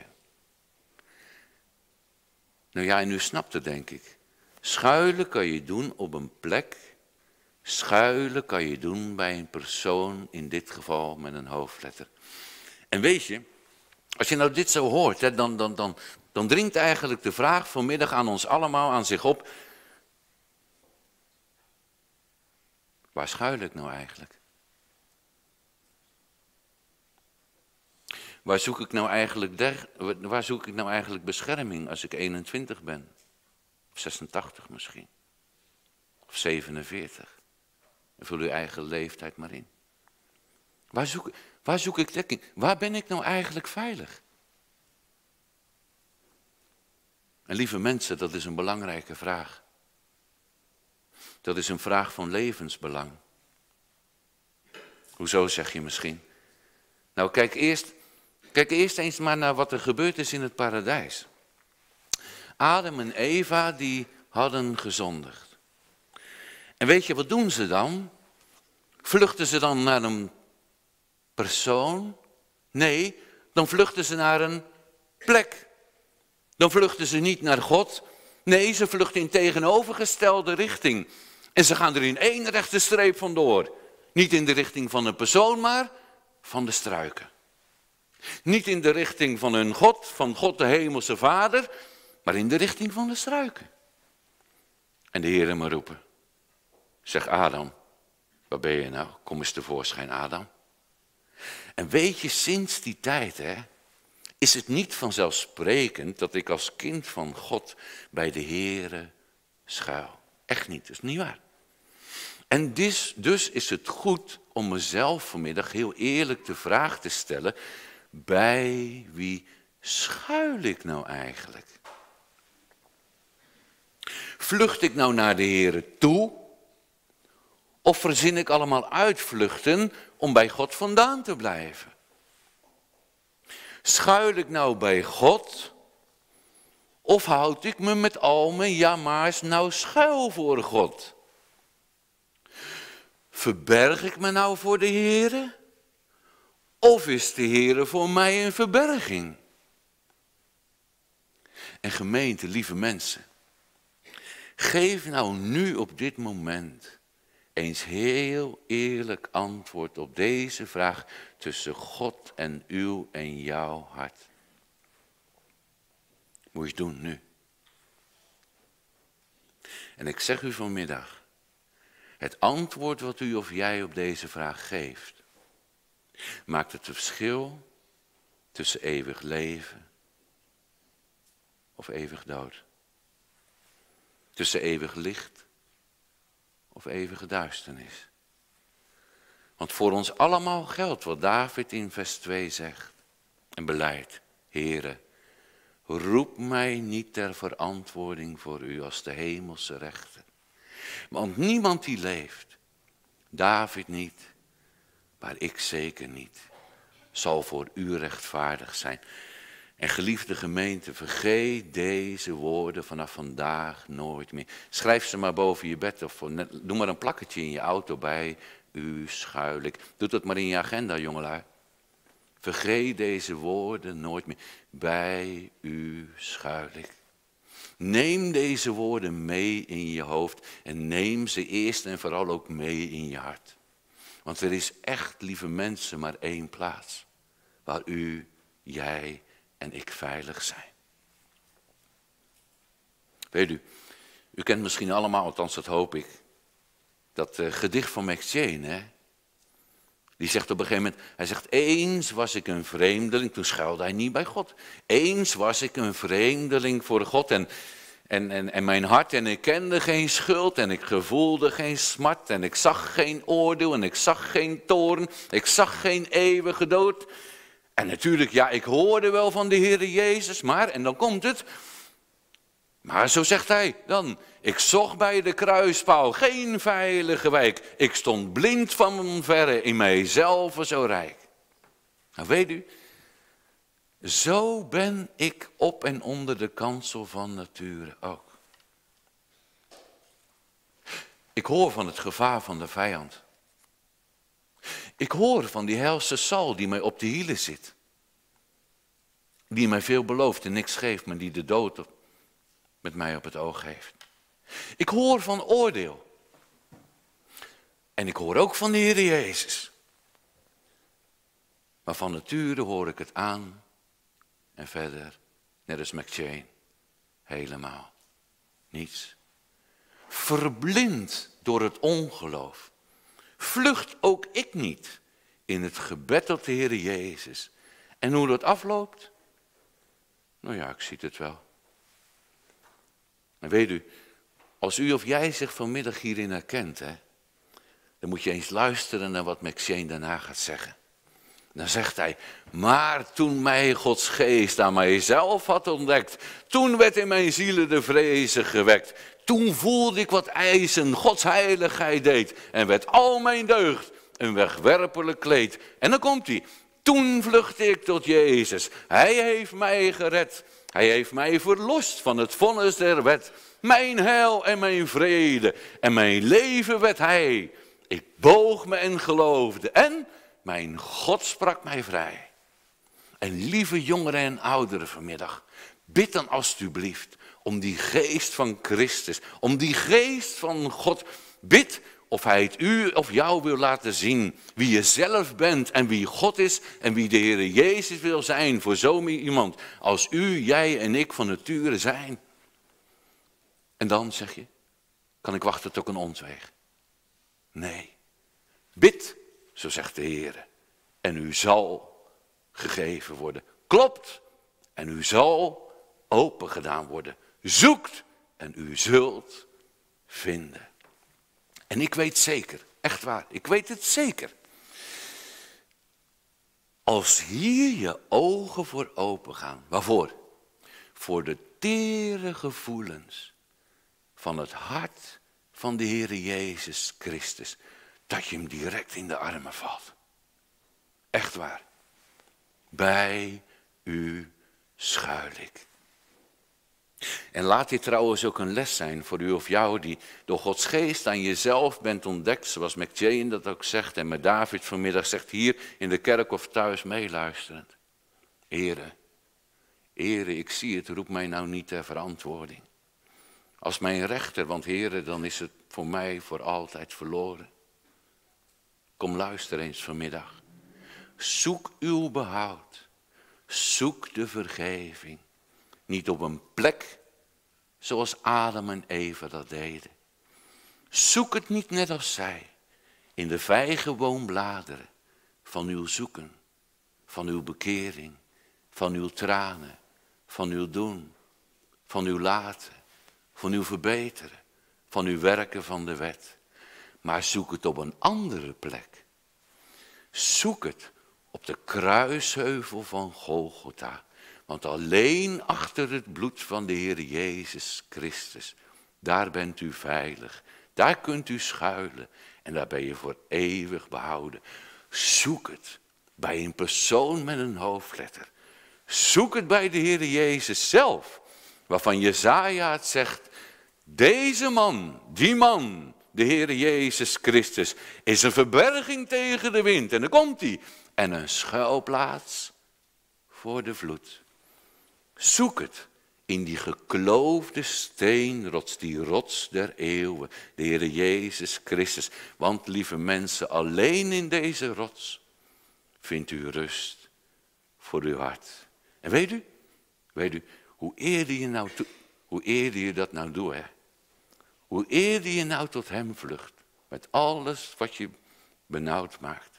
Nou ja, en u snapt het denk ik. Schuilen kan je doen op een plek. Schuilen kan je doen bij een persoon, in dit geval met een hoofdletter. En weet je, als je nou dit zo hoort, hè, dan dringt eigenlijk de vraag vanmiddag aan ons allemaal aan zich op. Waar schuil ik nou eigenlijk? Waar zoek ik nou eigenlijk bescherming als ik 21 ben? Of 86 misschien? Of 47? Vul uw eigen leeftijd maar in. Waar zoek ik dekking? Waar ben ik nou eigenlijk veilig? En lieve mensen, dat is een belangrijke vraag. Dat is een vraag van levensbelang. Hoezo, zeg je misschien? Nou, kijk eerst eens maar naar wat er gebeurd is in het paradijs. Adam en Eva, die hadden gezondigd. En weet je, wat doen ze dan? Vluchten ze dan naar een persoon? Nee, dan vluchten ze naar een plek. Dan vluchten ze niet naar God. Nee, ze vluchten in tegenovergestelde richting. En ze gaan er in één rechte streep vandoor. Niet in de richting van een persoon, maar van de struiken. Niet in de richting van hun God, van God de Hemelse Vader, maar in de richting van de struiken. En de Heer me roepen. Zeg Adam, waar ben je nou? Kom eens tevoorschijn, Adam. En weet je, sinds die tijd is het niet vanzelfsprekend dat ik als kind van God bij de Heere schuil. Echt niet, dat is niet waar. En dus is het goed om mezelf vanmiddag heel eerlijk de vraag te stellen, bij wie schuil ik nou eigenlijk? Vlucht ik nou naar de Heere toe? Of verzin ik allemaal uitvluchten om bij God vandaan te blijven? Schuil ik nou bij God? Of houd ik me met al mijn ja-maars nou schuil voor God? Verberg ik me nou voor de Heere? Of is de Heere voor mij een verberging? En gemeente, lieve mensen, geef nou nu op dit moment eens heel eerlijk antwoord op deze vraag tussen God en uw en jouw hart. Moet je het doen nu. En ik zeg u vanmiddag, het antwoord wat u of jij op deze vraag geeft, maakt het verschil tussen eeuwig leven of eeuwig dood. Tussen eeuwig licht of eeuwige duisternis. Want voor ons allemaal geldt wat David in vers 2 zegt en beleidt. Heere, roep mij niet ter verantwoording voor u als de hemelse rechter. Want niemand die leeft, David niet, maar ik zeker niet, zal voor u rechtvaardig zijn. En geliefde gemeente, vergeet deze woorden vanaf vandaag nooit meer. Schrijf ze maar boven je bed of doe maar een plakketje in je auto bij u schuil ik. Doe dat maar in je agenda, jongelui. Vergeet deze woorden nooit meer. Bij u schuil ik. Neem deze woorden mee in je hoofd en neem ze eerst en vooral ook mee in je hart. Want er is echt, lieve mensen, maar één plaats waar u, jij en ik veilig zijn. Weet u kent misschien allemaal, althans dat hoop ik, dat gedicht van Max Jane, hè? Die zegt op een gegeven moment, hij zegt, eens was ik een vreemdeling, toen schuilde hij niet bij God. Eens was ik een vreemdeling voor God en mijn hart en ik kende geen schuld en ik gevoelde geen smart en ik zag geen oordeel en ik zag geen toorn, ik zag geen eeuwige dood. En natuurlijk, ja, ik hoorde wel van de Heere Jezus, maar, en dan komt het, maar zo zegt hij dan, ik zocht bij de kruispaal geen veilige wijk. Ik stond blind van verre, in mijzelf zo rijk. Nou weet u, zo ben ik op en onder de kansel van nature ook. Ik hoor van het gevaar van de vijand. Ik hoor van die helse Saul die mij op de hielen zit. Die mij veel belooft en niks geeft, maar die de dood met mij op het oog heeft. Ik hoor van oordeel. En ik hoor ook van de Heer Jezus. Maar van nature hoor ik het aan en verder, net als McChain, helemaal niets. Verblind door het ongeloof, vlucht ook ik niet in het gebed tot de Heer Jezus. En hoe dat afloopt? Nou ja, ik zie het wel. En weet u, als u of jij zich vanmiddag hierin herkent, hè, dan moet je eens luisteren naar wat McChain daarna gaat zeggen. Dan zegt hij, maar toen mij Gods geest aan mijzelf had ontdekt, toen werd in mijn zielen de vrezen gewekt. Toen voelde ik wat eisen Gods heiligheid deed en werd al mijn deugd een wegwerpelijk kleed. En dan komt hij, toen vluchtte ik tot Jezus, hij heeft mij gered. Hij heeft mij verlost van het vonnis der wet. Mijn heil en mijn vrede en mijn leven werd hij. Ik boog me en geloofde en mijn God sprak mij vrij. En lieve jongeren en ouderen vanmiddag, bid dan alstublieft om die geest van Christus, om die geest van God. Bid of hij het u of jou wil laten zien wie je zelf bent en wie God is en wie de Heer Jezus wil zijn voor zo iemand als u, jij en ik van nature zijn. En dan zeg je, kan ik wachten tot een ontweg? Nee, bid, zo zegt de Heer, en u zal gegeven worden. Klopt, en u zal open gedaan worden. Zoekt, en u zult vinden. En ik weet zeker, echt waar, ik weet het zeker. Als hier je ogen voor open gaan, waarvoor? Voor de tere gevoelens van het hart van de Heer Jezus Christus. Dat je hem direct in de armen valt. Echt waar. Bij u schuil ik. En laat dit trouwens ook een les zijn voor u of jou die door Gods geest aan jezelf bent ontdekt. Zoals McChain dat ook zegt en met David vanmiddag zegt hier in de kerk of thuis meeluisterend. Here, ik zie het, roep mij nou niet ter verantwoording. Als mijn rechter, want Here, dan is het voor mij voor altijd verloren. Kom luister eens vanmiddag. Zoek uw behoud. Zoek de vergeving. Niet op een plek zoals Adam en Eva dat deden. Zoek het niet net als zij. In de vijgenboombladeren van uw zoeken. Van uw bekering. Van uw tranen. Van uw doen. Van uw laten. Van uw verbeteren. Van uw werken van de wet. Maar zoek het op een andere plek. Zoek het op de kruisheuvel van Golgotha. Want alleen achter het bloed van de Heer Jezus Christus, daar bent u veilig. Daar kunt u schuilen en daar ben je voor eeuwig behouden. Zoek het bij een persoon met een hoofdletter. Zoek het bij de Heer Jezus zelf. Waarvan Jesaja het zegt. Deze man, die man, de Heer Jezus Christus, is een verberging tegen de wind. En dan komt hij. En een schuilplaats voor de vloed. Zoek het in die gekloofde steenrots, die rots der eeuwen, de Heer Jezus Christus. Want lieve mensen, alleen in deze rots vindt u rust voor uw hart. En weet u, hoe eerder je dat nou doet, hè? Hoe eerder je nou tot hem vlucht, met alles wat je benauwd maakt,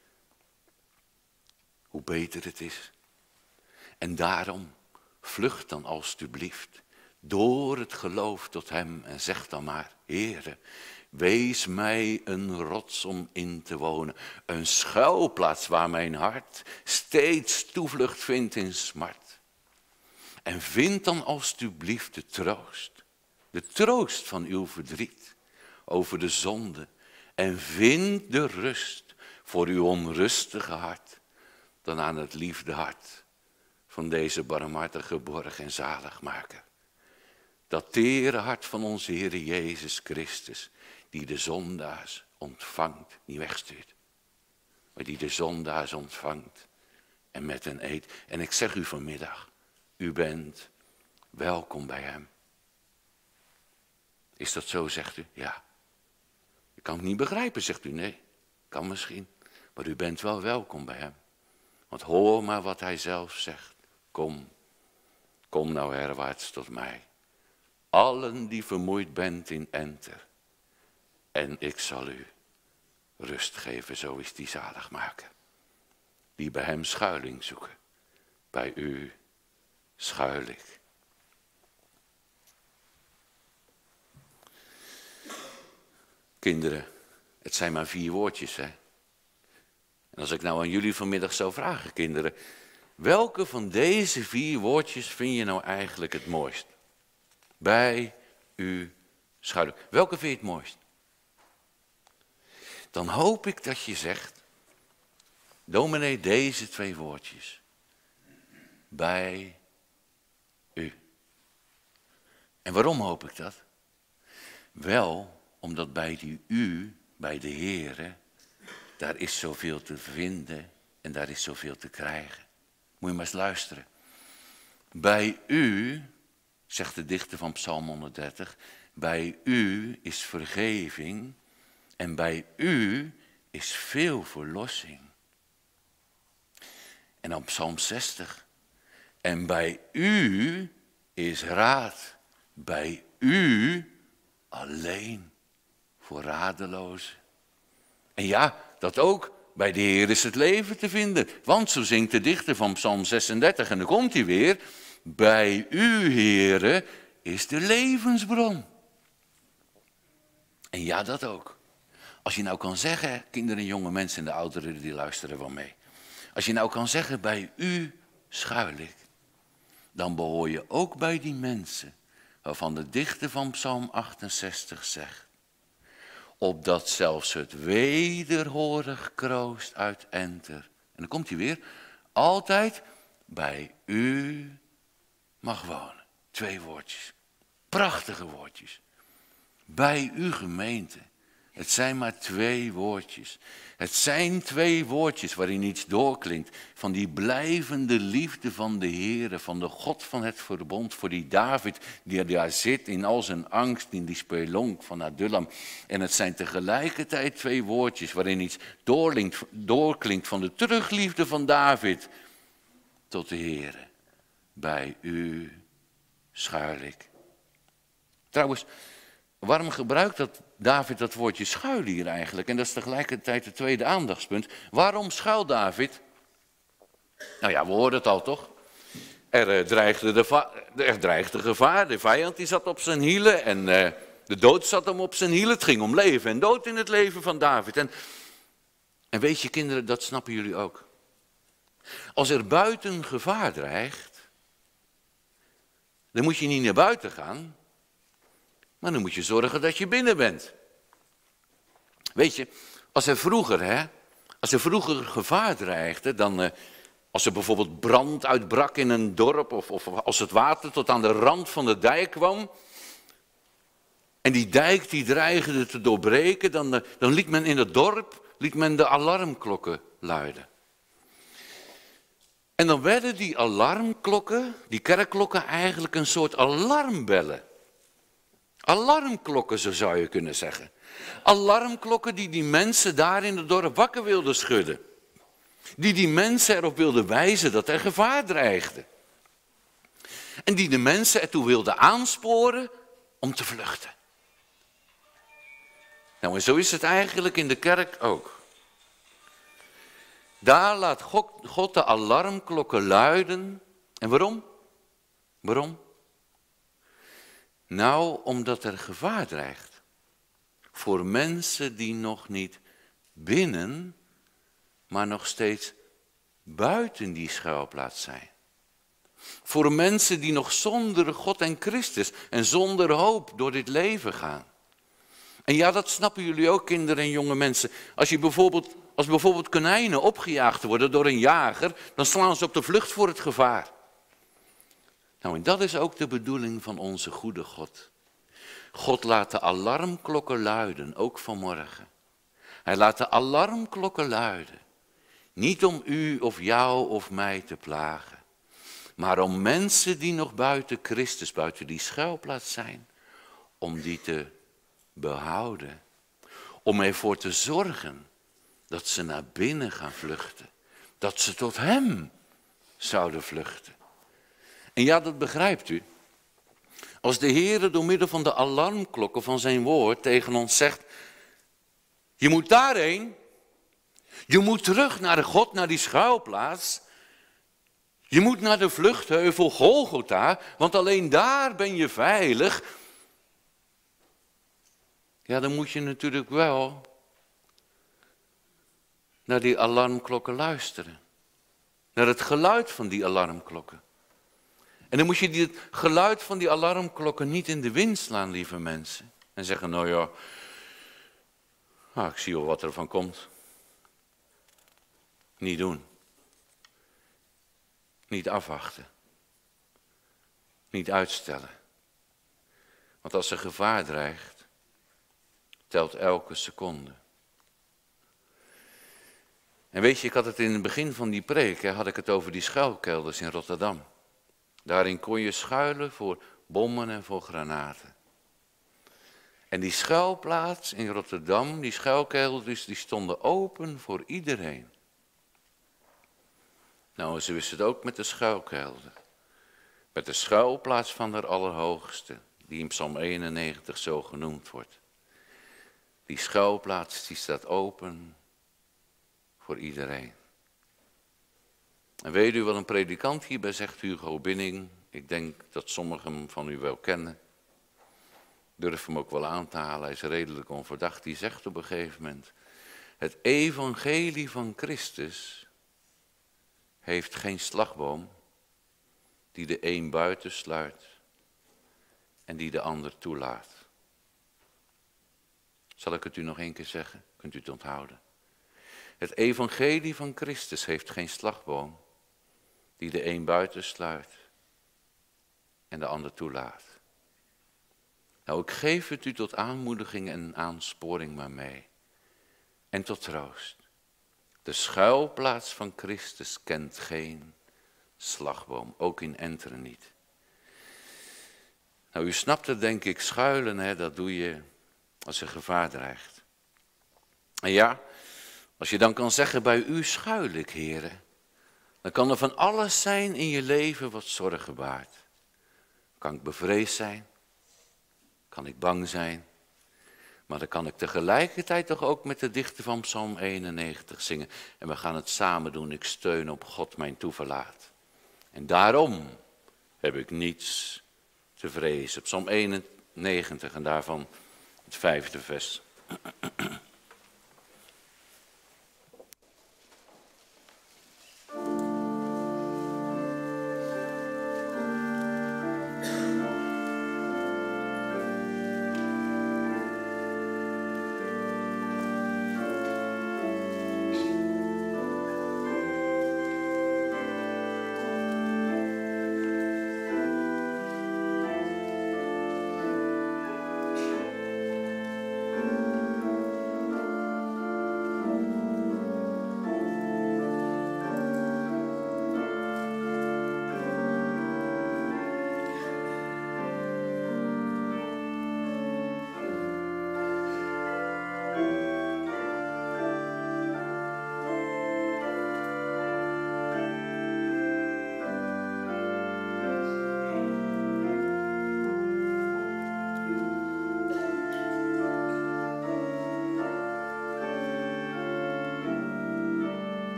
hoe beter het is. En daarom, vlucht dan alstublieft door het geloof tot hem en zeg dan maar, Heere, wees mij een rots om in te wonen, een schuilplaats waar mijn hart steeds toevlucht vindt in smart. En vind dan alstublieft de troost van uw verdriet over de zonde en vind de rust voor uw onrustige hart dan aan het liefde hart van deze barmhartige borg en zaligmaker. Dat tere hart van onze Heer Jezus Christus, die de zondaars ontvangt, niet wegstuurt, maar die de zondaars ontvangt en met hen eet. En ik zeg u vanmiddag, u bent welkom bij hem. Is dat zo, zegt u? Ja. Ik kan het niet begrijpen, zegt u. Nee, kan misschien. Maar u bent wel welkom bij hem. Want hoor maar wat hij zelf zegt. Kom nou herwaarts tot mij. Allen die vermoeid bent in enter. En ik zal u rust geven, zo is die zaligmaker. Die bij hem schuiling zoeken. Bij u schuil ik. Kinderen, het zijn maar 4 woordjes, hè. En als ik nou aan jullie vanmiddag zou vragen, kinderen, welke van deze 4 woordjes vind je nou eigenlijk het mooist? Bij u schuilen. Welke vind je het mooist? Dan hoop ik dat je zegt, dominee, deze 2 woordjes. Bij u. En waarom hoop ik dat? Wel, omdat bij die u, bij de Heere, daar is zoveel te vinden en daar is zoveel te krijgen. Moet je maar eens luisteren. Bij u, zegt de dichter van Psalm 130, bij u is vergeving en bij u is veel verlossing. En dan Psalm 60. En bij u is raad, bij u alleen voor radelozen. En ja, dat ook, bij de Heer is het leven te vinden. Want zo zingt de dichter van Psalm 36 en dan komt hij weer. Bij u, Heere, is de levensbron. En ja, dat ook. Als je nou kan zeggen, kinderen, jonge mensen en de ouderen die luisteren wel mee. Als je nou kan zeggen, bij u schuil ik. Dan behoor je ook bij die mensen waarvan de dichter van Psalm 68 zegt. Opdat zelfs het wederhorig kroost uit enter. En dan komt hij weer. Altijd bij u mag wonen. 2 woordjes. Prachtige woordjes. Bij u gemeente. Het zijn maar 2 woordjes. Het zijn 2 woordjes waarin iets doorklinkt van die blijvende liefde van de Heere, van de God van het verbond, voor die David die daar zit in al zijn angst, in die spelonk van Adullam. En het zijn tegelijkertijd 2 woordjes waarin iets doorklinkt van de terugliefde van David tot de Heere. Bij u schuil ik. Trouwens, waarom gebruikt David dat woordje schuil hier eigenlijk? En dat is tegelijkertijd het tweede aandachtspunt. Waarom schuilt David? Nou ja, we hoorden het al toch? Er dreigde gevaar. De vijand die zat op zijn hielen en de dood zat hem op zijn hielen. Het ging om leven en dood in het leven van David. En weet je kinderen, dat snappen jullie ook. Als er buiten gevaar dreigt, dan moet je niet naar buiten gaan. Maar dan moet je zorgen dat je binnen bent. Weet je, als er vroeger gevaar dreigde, dan Als er bijvoorbeeld brand uitbrak in een dorp of als het water tot aan de rand van de dijk kwam en die dijk die dreigde te doorbreken, dan liet men in het dorp de alarmklokken luiden. En dan werden die alarmklokken, die kerkklokken, eigenlijk een soort alarmbellen. Alarmklokken, zo zou je kunnen zeggen. Alarmklokken die mensen daar in het dorp wakker wilden schudden. Die mensen erop wilden wijzen dat er gevaar dreigde. En die de mensen ertoe wilden aansporen om te vluchten. Nou, en zo is het eigenlijk in de kerk ook. Daar laat God de alarmklokken luiden. En waarom? Waarom? Nou, omdat er gevaar dreigt. Voor mensen die nog niet binnen, maar nog steeds buiten die schuilplaats zijn. Voor mensen die nog zonder God en Christus en zonder hoop door dit leven gaan. En ja, dat snappen jullie ook, kinderen en jonge mensen. Als bijvoorbeeld konijnen opgejaagd worden door een jager, dan slaan ze op de vlucht voor het gevaar. Nou, en dat is ook de bedoeling van onze goede God. God laat de alarmklokken luiden, ook vanmorgen. Hij laat de alarmklokken luiden. Niet om u of jou of mij te plagen, maar om mensen die nog buiten Christus, buiten die schuilplaats zijn, om die te behouden. Om ervoor te zorgen dat ze naar binnen gaan vluchten. Dat ze tot Hem zouden vluchten. En ja, dat begrijpt u. Als de Heer door middel van de alarmklokken van zijn woord tegen ons zegt, je moet daarheen, je moet terug naar de God, naar die schuilplaats. Je moet naar de vluchtheuvel Golgotha, want alleen daar ben je veilig. Ja, dan moet je natuurlijk wel naar die alarmklokken luisteren. Naar het geluid van die alarmklokken. En dan moet je het geluid van die alarmklokken niet in de wind slaan, lieve mensen. En zeggen, nou ja, ik zie wel wat er van komt. Niet doen. Niet afwachten. Niet uitstellen. Want als er gevaar dreigt, telt elke seconde. En weet je, ik had het in het begin van die preek, had ik het over die schuilkelders in Rotterdam. Daarin kon je schuilen voor bommen en voor granaten. En die schuilplaats in Rotterdam, die schuilkelders, die stonden open voor iedereen. Nou, zo is het ook met de schuilkelder. Met de schuilplaats van de Allerhoogste, die in Psalm 91 zo genoemd wordt. Die schuilplaats, die staat open voor iedereen. En weet u wat een predikant hierbij zegt, Hugo Binning? Ik denk dat sommigen van u wel kennen. Durf hem ook wel aan te halen, hij is redelijk onverdacht. Die zegt op een gegeven moment, het evangelie van Christus heeft geen slagboom die de een buiten sluit en die de ander toelaat. Zal ik het u nog één keer zeggen? Kunt u het onthouden? Het evangelie van Christus heeft geen slagboom die de een buiten sluit en de ander toelaat. Nou, ik geef het u tot aanmoediging en aansporing maar mee. En tot troost. De schuilplaats van Christus kent geen slagboom, ook in Enteren niet. Nou, u snapt het denk ik, schuilen, dat doe je als er gevaar dreigt. En ja, als je dan kan zeggen, bij u schuil ik, heren, dan kan er van alles zijn in je leven wat zorgen baart. Kan ik bevreesd zijn, kan ik bang zijn, maar dan kan ik tegelijkertijd toch ook met de dichter van Psalm 91 zingen. En we gaan het samen doen, ik steun op God mijn toeverlaat. En daarom heb ik niets te vrezen. Psalm 91 en daarvan het 5e vers.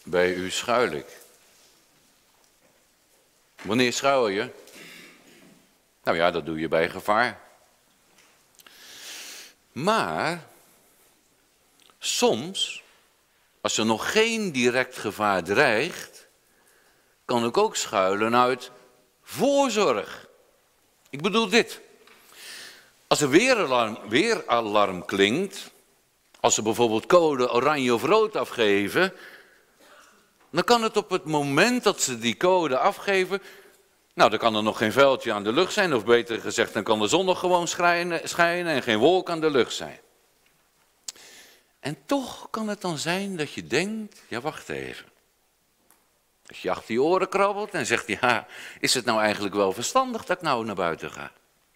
bij u schuil ik. Wanneer schuil je? Nou ja, dat doe je bij gevaar. Maar soms, als er nog geen direct gevaar dreigt, kan ik ook schuilen uit voorzorg. Ik bedoel dit. Als er weeralarm klinkt, als ze bijvoorbeeld code oranje of rood afgeven, dan kan het op het moment dat ze die code afgeven, nou dan kan er nog geen vuiltje aan de lucht zijn, of beter gezegd, dan kan de zon nog gewoon schijnen en geen wolk aan de lucht zijn. En toch kan het dan zijn dat je denkt, ja wacht even. Als je achter je oren krabbelt en zegt, ja, is het nou eigenlijk wel verstandig dat ik nou naar buiten ga?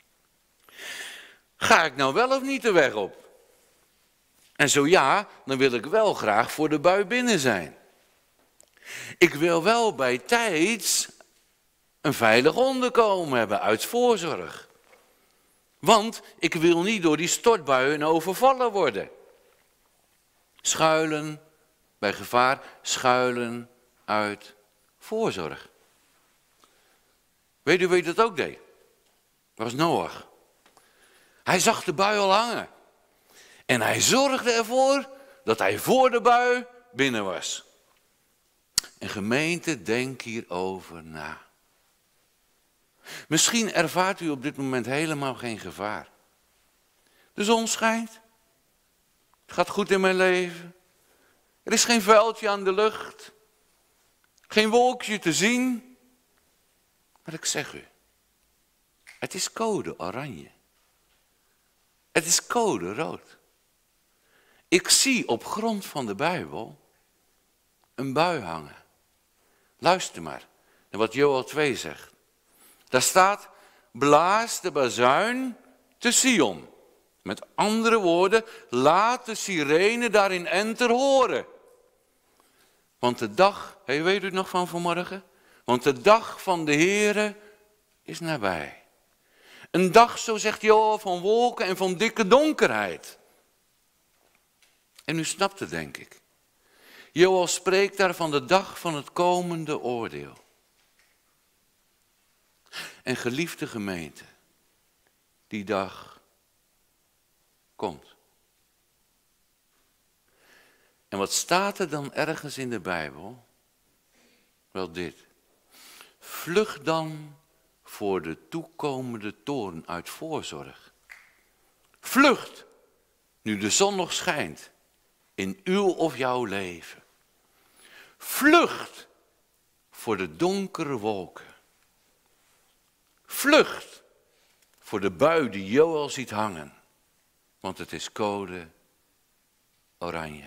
Ga ik nou wel of niet de weg op? En zo ja, dan wil ik wel graag voor de bui binnen zijn. Ik wil wel bij tijds een veilig onderkomen hebben uit voorzorg. Want ik wil niet door die stortbuien overvallen worden. Schuilen bij gevaar, schuilen uit voorzorg. Weet u wie dat ook deed? Dat was Noach. Hij zag de bui al hangen. En hij zorgde ervoor dat hij voor de bui binnen was. En gemeente, denk hierover na. Misschien ervaart u op dit moment helemaal geen gevaar. De zon schijnt. Het gaat goed in mijn leven. Er is geen vuiltje aan de lucht. Geen wolkje te zien. Maar ik zeg u, het is code oranje. Het is code rood. Ik zie op grond van de Bijbel een bui hangen. Luister maar naar wat Joël 2 zegt. Daar staat, blaas de bazuin te Sion. Met andere woorden, laat de sirene daarin enter horen. Want de dag, weet u het nog van vanmorgen? Want de dag van de Heere is nabij. Een dag, zo zegt Joël, van wolken en van dikke donkerheid. En u snapt het, denk ik. Joël spreekt daar van de dag van het komende oordeel. En geliefde gemeente, die dag komt. En wat staat er dan ergens in de Bijbel? Wel dit. Vlucht dan voor de toekomende toorn uit voorzorg. Vlucht, nu de zon nog schijnt, in uw of jouw leven. Vlucht voor de donkere wolken. Vlucht voor de bui die Joël ziet hangen, want het is code oranje.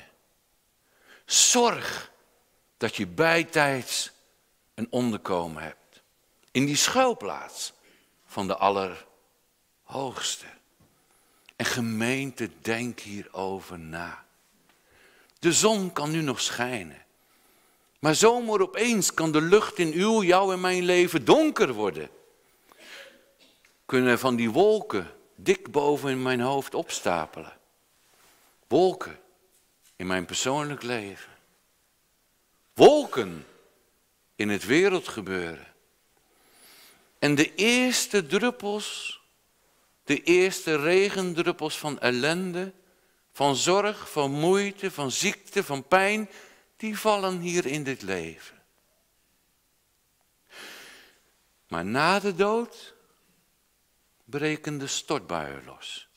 Zorg dat je bijtijds een onderkomen hebt. In die schuilplaats van de Allerhoogste. En gemeente, denk hierover na. De zon kan nu nog schijnen. Maar zomaar opeens kan de lucht in uw, jouw en mijn leven donker worden. Kunnen van die wolken dik boven in mijn hoofd opstapelen. Wolken in mijn persoonlijk leven. Wolken in het wereldgebeuren. En de eerste druppels, de eerste regendruppels van ellende, van zorg, van moeite, van ziekte, van pijn, die vallen hier in dit leven. Maar na de dood breken de stortbuien los.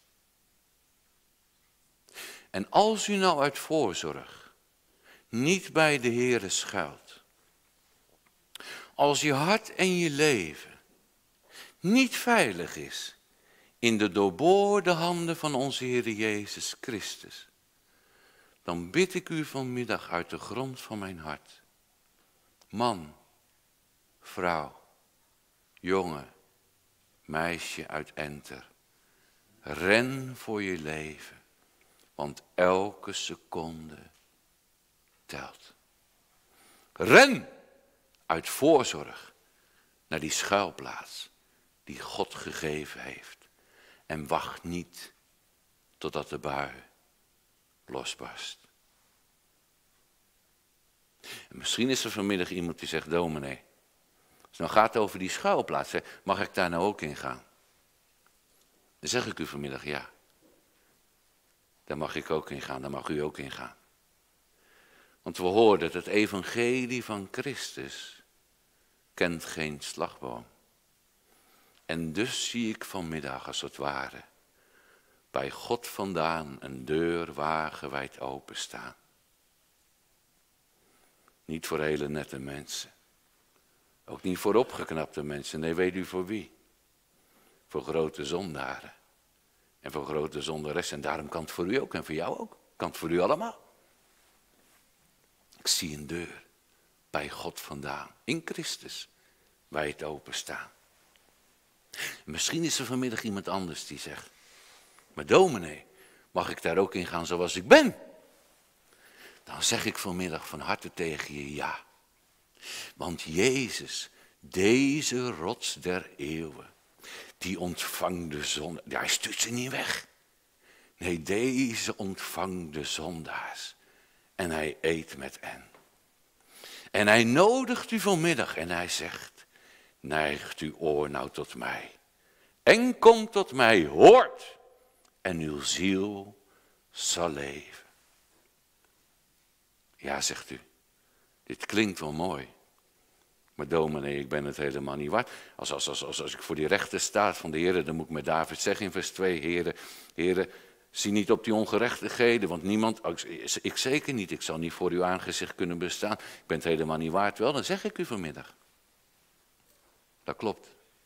En als u nou uit voorzorg niet bij de Heere schuilt, als je hart en je leven niet veilig is in de doorboorde handen van onze Heer Jezus Christus, dan bid ik u vanmiddag uit de grond van mijn hart. Man, vrouw, jongen, meisje uit Enter, ren voor je leven, want elke seconde telt. Ren uit voorzorg naar die schuilplaats die God gegeven heeft. En wacht niet totdat de bui losbarst. En misschien is er vanmiddag iemand die zegt, dominee, als het nou gaat over die schuilplaats, mag ik daar nou ook in gaan? Dan zeg ik u vanmiddag ja. Daar mag ik ook in gaan, daar mag u ook in gaan. Want we hoorden dat het evangelie van Christus kent geen slagboom. En dus zie ik vanmiddag als het ware bij God vandaan een deur wagenwijd openstaan. Niet voor hele nette mensen. Ook niet voor opgeknapte mensen. Nee, weet u voor wie? Voor grote zondaren. En voor grote zondaressen. En daarom kan het voor u ook en voor jou ook. Kan het voor u allemaal. Ik zie een deur bij God vandaan. In Christus. Wijd openstaan. Misschien is er vanmiddag iemand anders die zegt, maar dominee, mag ik daar ook in gaan zoals ik ben? Dan zeg ik vanmiddag van harte tegen je ja. Want Jezus, deze rots der eeuwen, die ontvangt de zondaars. Ja, hij stuurt ze niet weg. Nee, deze ontvangt de zondaars. En hij eet met hen. En hij nodigt u vanmiddag en hij zegt, neigt uw oor nou tot mij. En kom tot mij, hoort. En uw ziel zal leven. Ja, zegt u. Dit klinkt wel mooi. Maar dominee, ik ben het helemaal niet waard. Als ik voor die rechter sta van de Heer, dan moet ik met David zeggen in vers 2. Heere, zie niet op die ongerechtigheden, want niemand, ik zeker niet, ik zal niet voor uw aangezicht kunnen bestaan. Ik ben het helemaal niet waard. Wel, dan zeg ik u vanmiddag. Dat klopt.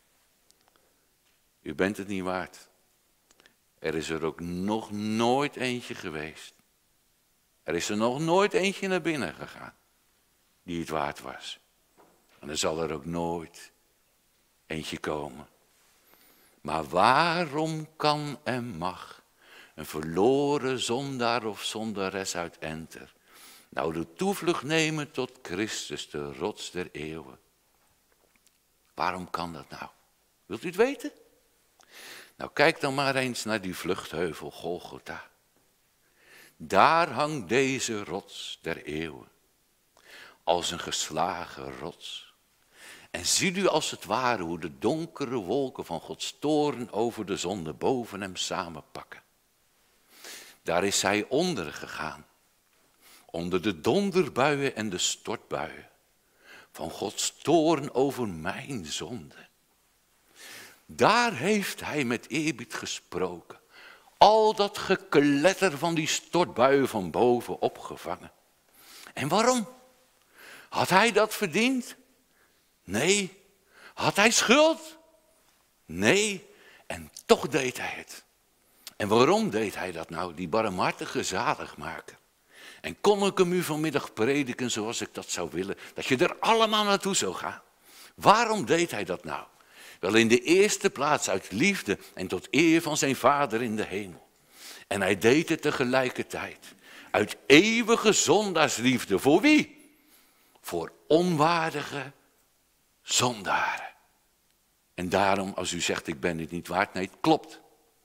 U bent het niet waard. Er is er ook nog nooit eentje geweest. Er is er nog nooit eentje naar binnen gegaan die het waard was. En er zal er ook nooit eentje komen. Maar waarom kan en mag een verloren zondaar of zondares uit Enter nou de toevlucht nemen tot Christus, de rots der eeuwen? Waarom kan dat nou? Wilt u het weten? Nou, kijk dan maar eens naar die vluchtheuvel Golgotha. Daar hangt deze rots der eeuwen, als een geslagen rots. En ziet u als het ware hoe de donkere wolken van Gods toorn over de zonde boven hem samenpakken. Daar is hij onder gegaan, onder de donderbuien en de stortbuien van Gods toorn over mijn zonde. Daar heeft hij met eerbied gesproken. Al dat gekletter van die stortbuien van boven opgevangen. En waarom? Had hij dat verdiend? Nee. Had hij schuld? Nee. En toch deed hij het. En waarom deed hij dat nou? Die barmhartige zaligmaker. En kon ik hem u vanmiddag prediken zoals ik dat zou willen? Dat je er allemaal naartoe zou gaan. Waarom deed hij dat nou? Wel, in de eerste plaats uit liefde en tot eer van zijn Vader in de hemel. En hij deed het tegelijkertijd uit eeuwige zondaarsliefde. Voor wie? Voor onwaardige zondaren. En daarom, als u zegt, ik ben het niet waard, nee, het klopt.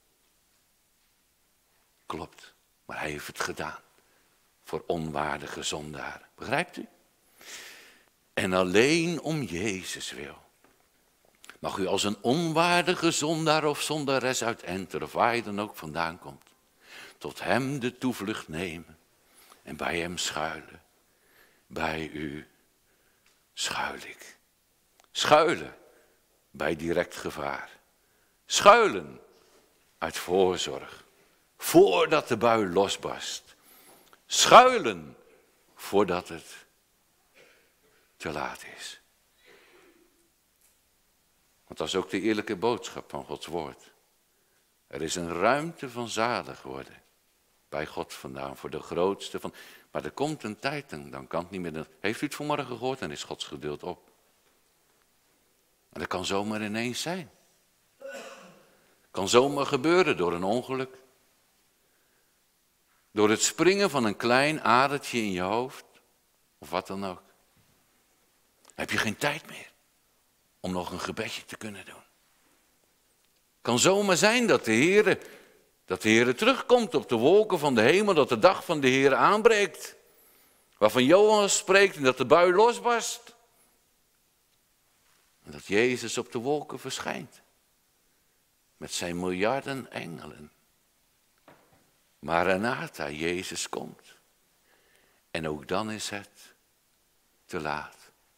Klopt, maar hij heeft het gedaan. Voor onwaardige zondaren. Begrijpt u? En alleen om Jezus wil mag u als een onwaardige zondaar of zondares uit Enter, of waar je dan ook vandaan komt, tot hem de toevlucht nemen en bij hem schuilen. Bij u schuil ik. Schuilen bij direct gevaar. Schuilen uit voorzorg, voordat de bui losbarst. Schuilen voordat het te laat is. Want dat is ook de eerlijke boodschap van Gods woord. Er is een ruimte van zalig worden bij God vandaan voor de grootste van. Maar er komt een tijd en dan kan het niet meer. Heeft u het vanmorgen gehoord? Dan is Gods geduld op. Maar dat kan zomaar ineens zijn. Kan zomaar gebeuren door een ongeluk. Door het springen van een klein adertje in je hoofd. Of wat dan ook. Heb je geen tijd meer om nog een gebedje te kunnen doen. Kan zomaar zijn dat de Heere terugkomt op de wolken van de hemel, dat de dag van de Heere aanbreekt. Waarvan Johannes spreekt en dat de bui losbarst. En dat Jezus op de wolken verschijnt. Met zijn miljarden engelen. Maranatha, Jezus komt. En ook dan is het te laat.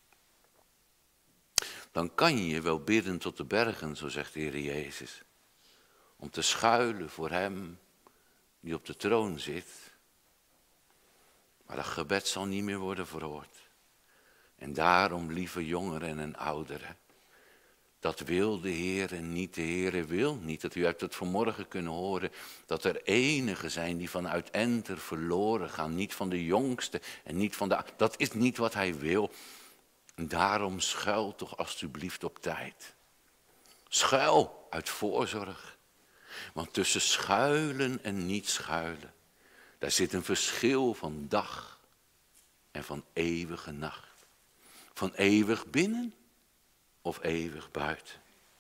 Dan kan je wel bidden tot de bergen, zo zegt de Heer Jezus. Om te schuilen voor hem die op de troon zit. Maar dat gebed zal niet meer worden verhoord. En daarom, lieve jongeren en ouderen, dat wil de Heer en niet de Heer wil niet. Dat u hebt het vanmorgen kunnen horen, dat er enigen zijn die vanuit enter verloren gaan. Niet van de jongste en niet van de... Dat is niet wat hij wil. En daarom schuil toch alstublieft op tijd. Schuil uit voorzorg. Want tussen schuilen en niet schuilen, daar zit een verschil van dag en van eeuwige nacht. Van eeuwig binnen of eeuwig buiten.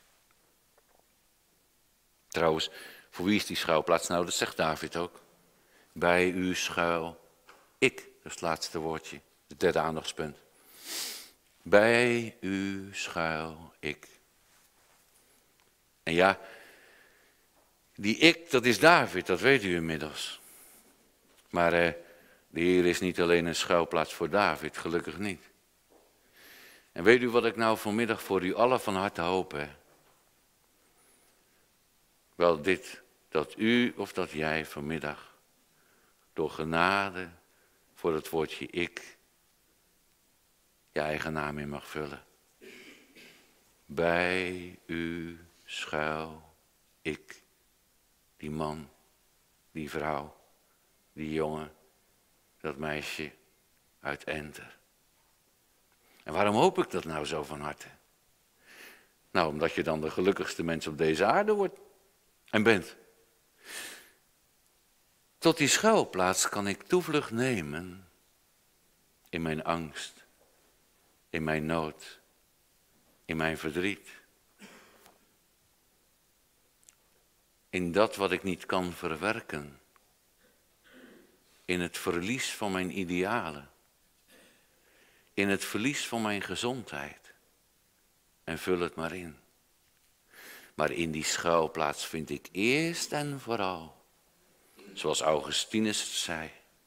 Trouwens, voor wie is die schuilplaats? Nou, dat zegt David ook. Bij u schuil ik, dat is het laatste woordje, het derde aandachtspunt. Bij u schuil ik. En ja, die ik, dat is David, dat weet u inmiddels. Maar de Heer is niet alleen een schuilplaats voor David, gelukkig niet. En weet u wat ik nou vanmiddag voor u allen van harte hoop, hè? Wel dit, dat u of dat jij vanmiddag door genade voor het woordje ik je eigen naam in mag vullen. Bij u schuil ik. Die man, die vrouw, die jongen, dat meisje uit Enter. En waarom hoop ik dat nou zo van harte? Nou, omdat je dan de gelukkigste mens op deze aarde wordt en bent. Tot die schuilplaats kan ik toevlucht nemen in mijn angst, in mijn nood, in mijn verdriet. In dat wat ik niet kan verwerken. In het verlies van mijn idealen. In het verlies van mijn gezondheid. En vul het maar in. Maar in die schuilplaats vind ik eerst en vooral, zoals Augustinus het zei,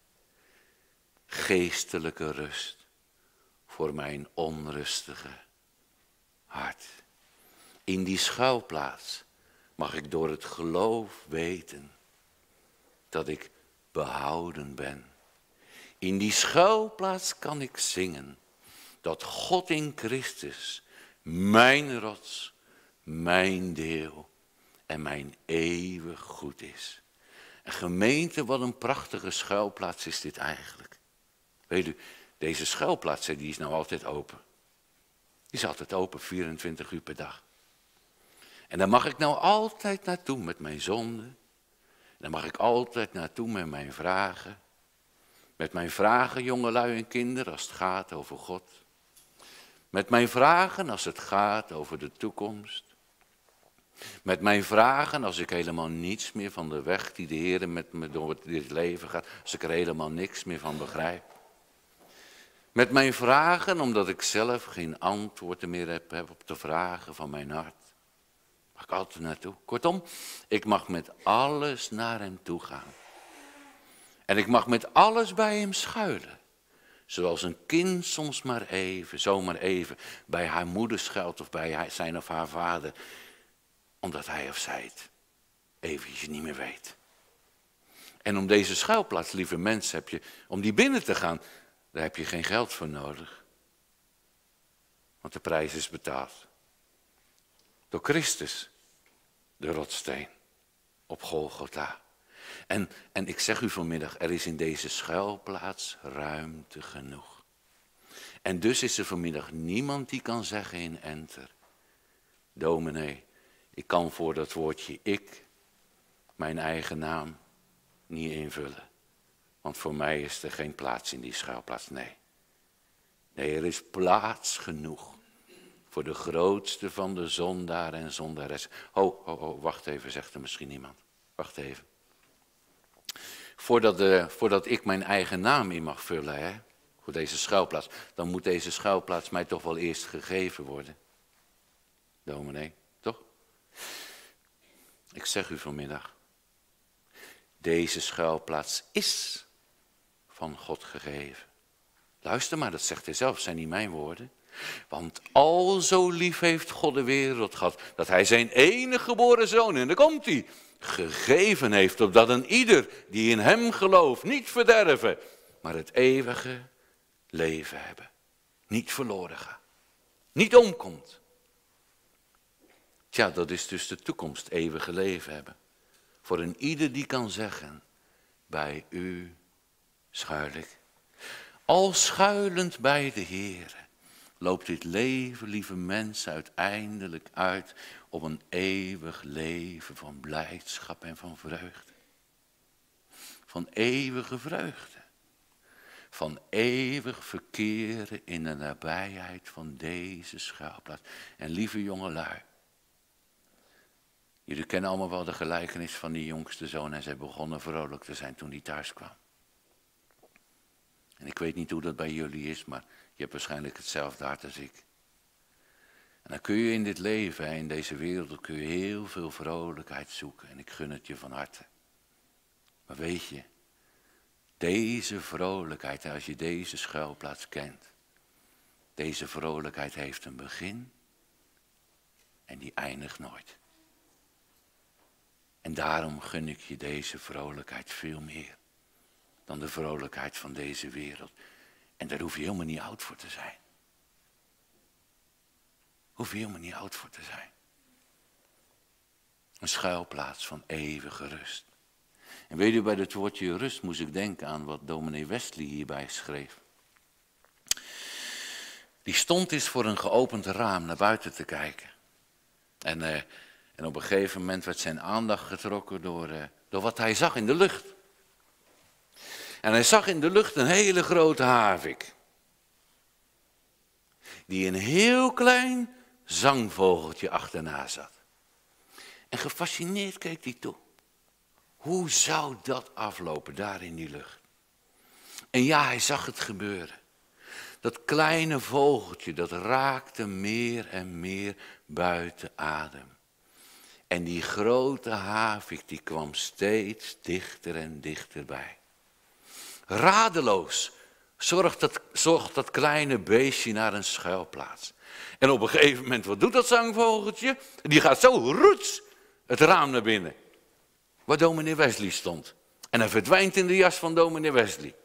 geestelijke rust voor mijn onrustige hart. In die schuilplaats mag ik door het geloof weten dat ik behouden ben. In die schuilplaats kan ik zingen dat God in Christus mijn rots, mijn deel en mijn eeuwig goed is. En gemeente, wat een prachtige schuilplaats is dit eigenlijk. Weet u, deze schuilplaats die is nou altijd open. Die is altijd open 24 uur per dag. En daar mag ik nou altijd naartoe met mijn zonden. Daar mag ik altijd naartoe met mijn vragen. Met mijn vragen, jongelui en kinderen, als het gaat over God. Met mijn vragen als het gaat over de toekomst. Met mijn vragen als ik helemaal niets meer van de weg die de Heer met me door dit leven gaat. Als ik er helemaal niks meer van begrijp. Met mijn vragen omdat ik zelf geen antwoorden meer heb op de vragen van mijn hart. Mag ik altijd naartoe. Kortom, ik mag met alles naar hem toe gaan. En ik mag met alles bij hem schuilen. Zoals een kind soms maar even, zomaar even, bij haar moeder schuilt of bij zijn of haar vader. Omdat hij of zij het eventjes niet meer weet. En om deze schuilplaats, lieve mensen, om die binnen te gaan, daar heb je geen geld voor nodig. Want de prijs is betaald. Door Christus, de rotsteen, op Golgotha. En ik zeg u vanmiddag, er is in deze schuilplaats ruimte genoeg. En dus is er vanmiddag niemand die kan zeggen in Enter: dominee, ik kan voor dat woordje ik mijn eigen naam niet invullen. Want voor mij is er geen plaats in die schuilplaats. Nee, er is plaats genoeg. Voor de grootste van de zondaar en zondares. Wacht even, zegt er misschien iemand. Wacht even. Voordat ik mijn eigen naam in mag vullen, hè, voor deze schuilplaats. Dan moet deze schuilplaats mij toch wel eerst gegeven worden. Dominee, toch? Ik zeg u vanmiddag, deze schuilplaats is van God gegeven. Luister maar, dat zegt hij zelf, zijn niet mijn woorden. Want al zo lief heeft God de wereld gehad, dat hij zijn enige geboren zoon, en daar komt hij, gegeven heeft, opdat een ieder die in hem gelooft niet verderven, maar het eeuwige leven hebben. Niet verloren gaat, niet omkomt. Tja, dat is dus de toekomst, eeuwige leven hebben. Voor een ieder die kan zeggen, bij u schuil ik. Al schuilend bij de Heere loopt dit leven, lieve mensen, uiteindelijk uit op een eeuwig leven van blijdschap en van vreugde. Van eeuwige vreugde. Van eeuwig verkeren in de nabijheid van deze schuilplaats. En lieve jongelui, jullie kennen allemaal wel de gelijkenis van die jongste zoon en zij begonnen vrolijk te zijn toen hij thuis kwam. En ik weet niet hoe dat bij jullie is, maar je hebt waarschijnlijk hetzelfde hart als ik. En dan kun je in dit leven, in deze wereld, kun je heel veel vrolijkheid zoeken. En ik gun het je van harte. Maar weet je, deze vrolijkheid, als je deze schuilplaats kent, deze vrolijkheid heeft een begin en die eindigt nooit. En daarom gun ik je deze vrolijkheid veel meer dan de vrolijkheid van deze wereld. En daar hoef je helemaal niet oud voor te zijn. Hoef je helemaal niet oud voor te zijn. Een schuilplaats van eeuwige rust. En weet u, bij het woordje rust moest ik denken aan wat dominee Wesley hierbij schreef. Die stond eens voor een geopend raam naar buiten te kijken. En op een gegeven moment werd zijn aandacht getrokken door wat hij zag in de lucht. En hij zag in de lucht een hele grote havik. Die een heel klein zangvogeltje achterna zat. En gefascineerd keek hij toe. Hoe zou dat aflopen daar in die lucht? En ja, hij zag het gebeuren. Dat kleine vogeltje, dat raakte meer en meer buiten adem. En die grote havik, die kwam steeds dichter en dichterbij. Radeloos zocht dat kleine beestje naar een schuilplaats. En op een gegeven moment, wat doet dat zangvogeltje? Die gaat zo roets het raam naar binnen. Waar dominee Wesley stond. En hij verdwijnt in de jas van dominee Wesley.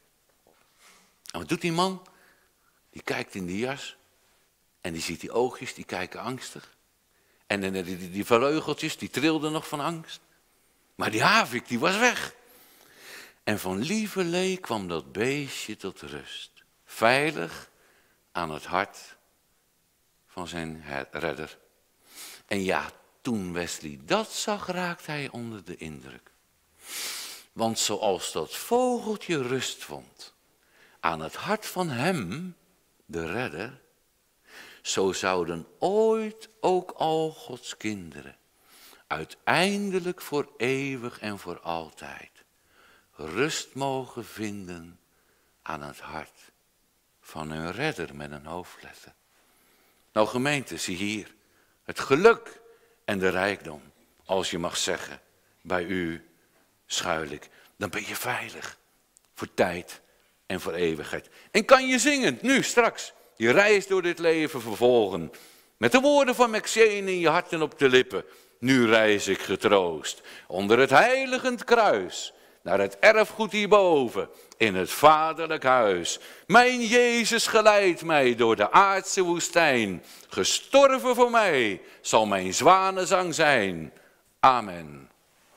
En wat doet die man? Die kijkt in die jas. En die ziet die oogjes, die kijken angstig. En die vleugeltjes, die trilden nog van angst. Maar die havik, die was weg. En van lieverlee kwam dat beestje tot rust. Veilig aan het hart van zijn redder. En ja, toen Wesley dat zag, raakte hij onder de indruk. Want zoals dat vogeltje rust vond aan het hart van hem, de redder, zo zouden ooit ook al Gods kinderen uiteindelijk voor eeuwig en voor altijd rust mogen vinden aan het hart van hun redder met een hoofdletter. Nou gemeente, zie hier, het geluk en de rijkdom, als je mag zeggen, bij u schuil ik, dan ben je veilig voor tijd en voor eeuwigheid. En kan je zingen, nu straks, je reis door dit leven vervolgen, met de woorden van Maxine in je hart en op de lippen. Nu reis ik getroost onder het heiligend kruis, naar het erfgoed hierboven, in het vaderlijk huis. Mijn Jezus geleidt mij door de aardse woestijn. Gestorven voor mij zal mijn zwanenzang zijn. Amen.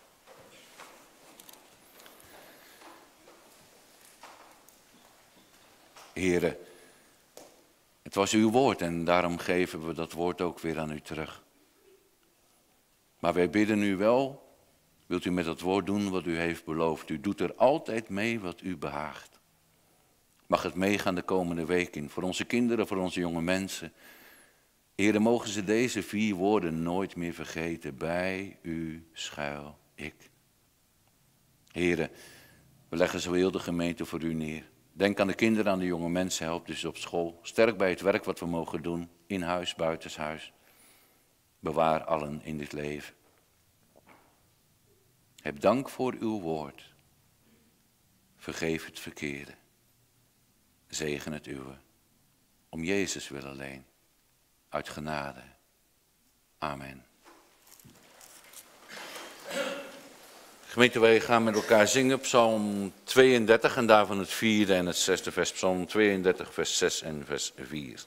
Heren, het was uw woord en daarom geven we dat woord ook weer aan u terug. Maar wij bidden u wel. Wilt u met dat woord doen wat u heeft beloofd? U doet er altijd mee wat u behaagt. Mag het meegaan de komende week in. Voor onze kinderen, voor onze jonge mensen. Heren, mogen ze deze 4 woorden nooit meer vergeten. Bij u schuil ik. Heren, we leggen zo heel de gemeente voor u neer. Denk aan de kinderen, aan de jonge mensen, help dus op school. Sterk bij het werk wat we mogen doen, in huis, buitenshuis. Bewaar allen in dit leven. Heb dank voor uw woord. Vergeef het verkeerde. Zegen het uwe. Om Jezus wil alleen. Uit genade. Amen. Gemeente, wij gaan met elkaar zingen Psalm 32 en daarvan het 4e en het 6e vers. Psalm 32 vers 6 en vers 4.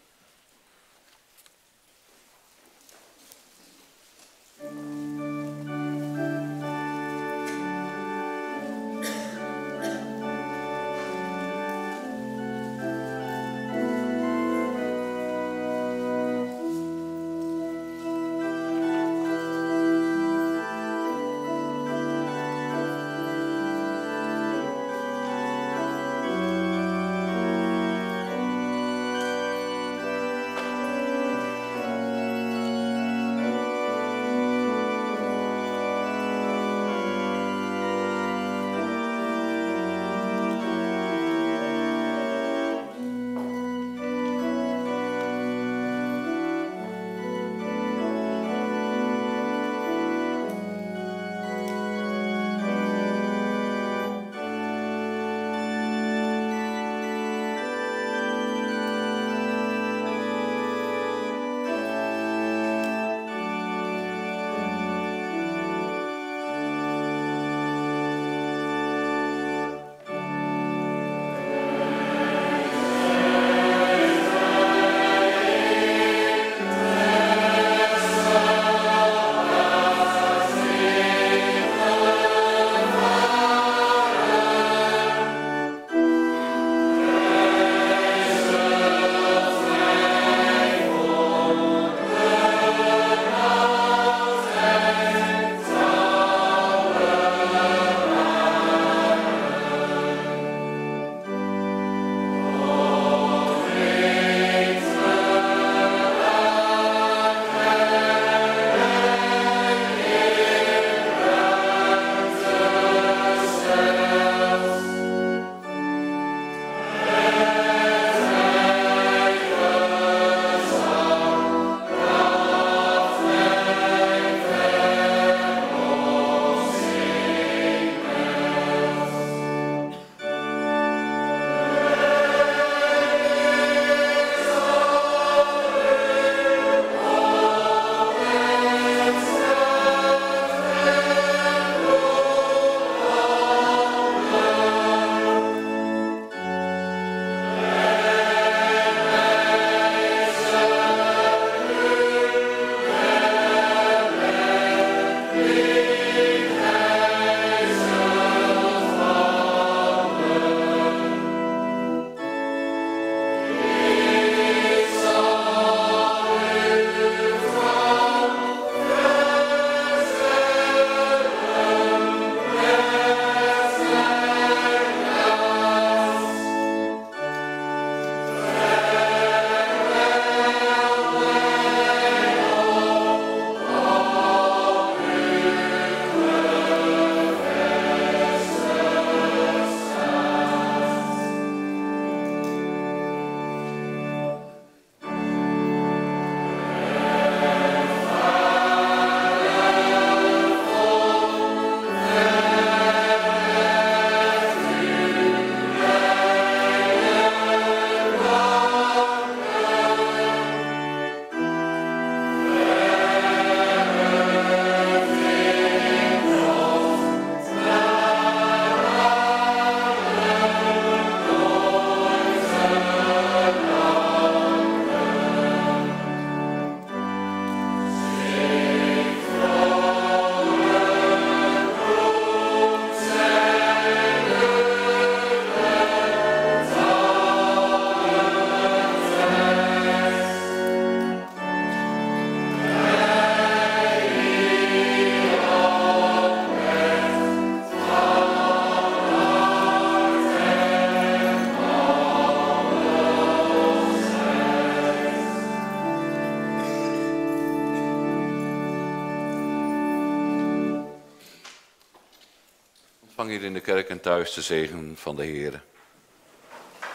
Ontvang hier in de kerk en thuis de zegen van de Heer.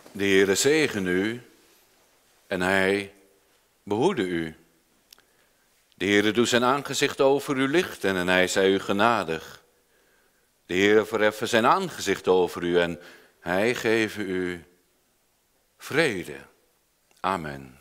De Heere zegene u en hij behoede u. De Heere doet zijn aangezicht over u lichten en hij zij u genadig. De Heere verheffen zijn aangezicht over u en hij geven u vrede. Amen.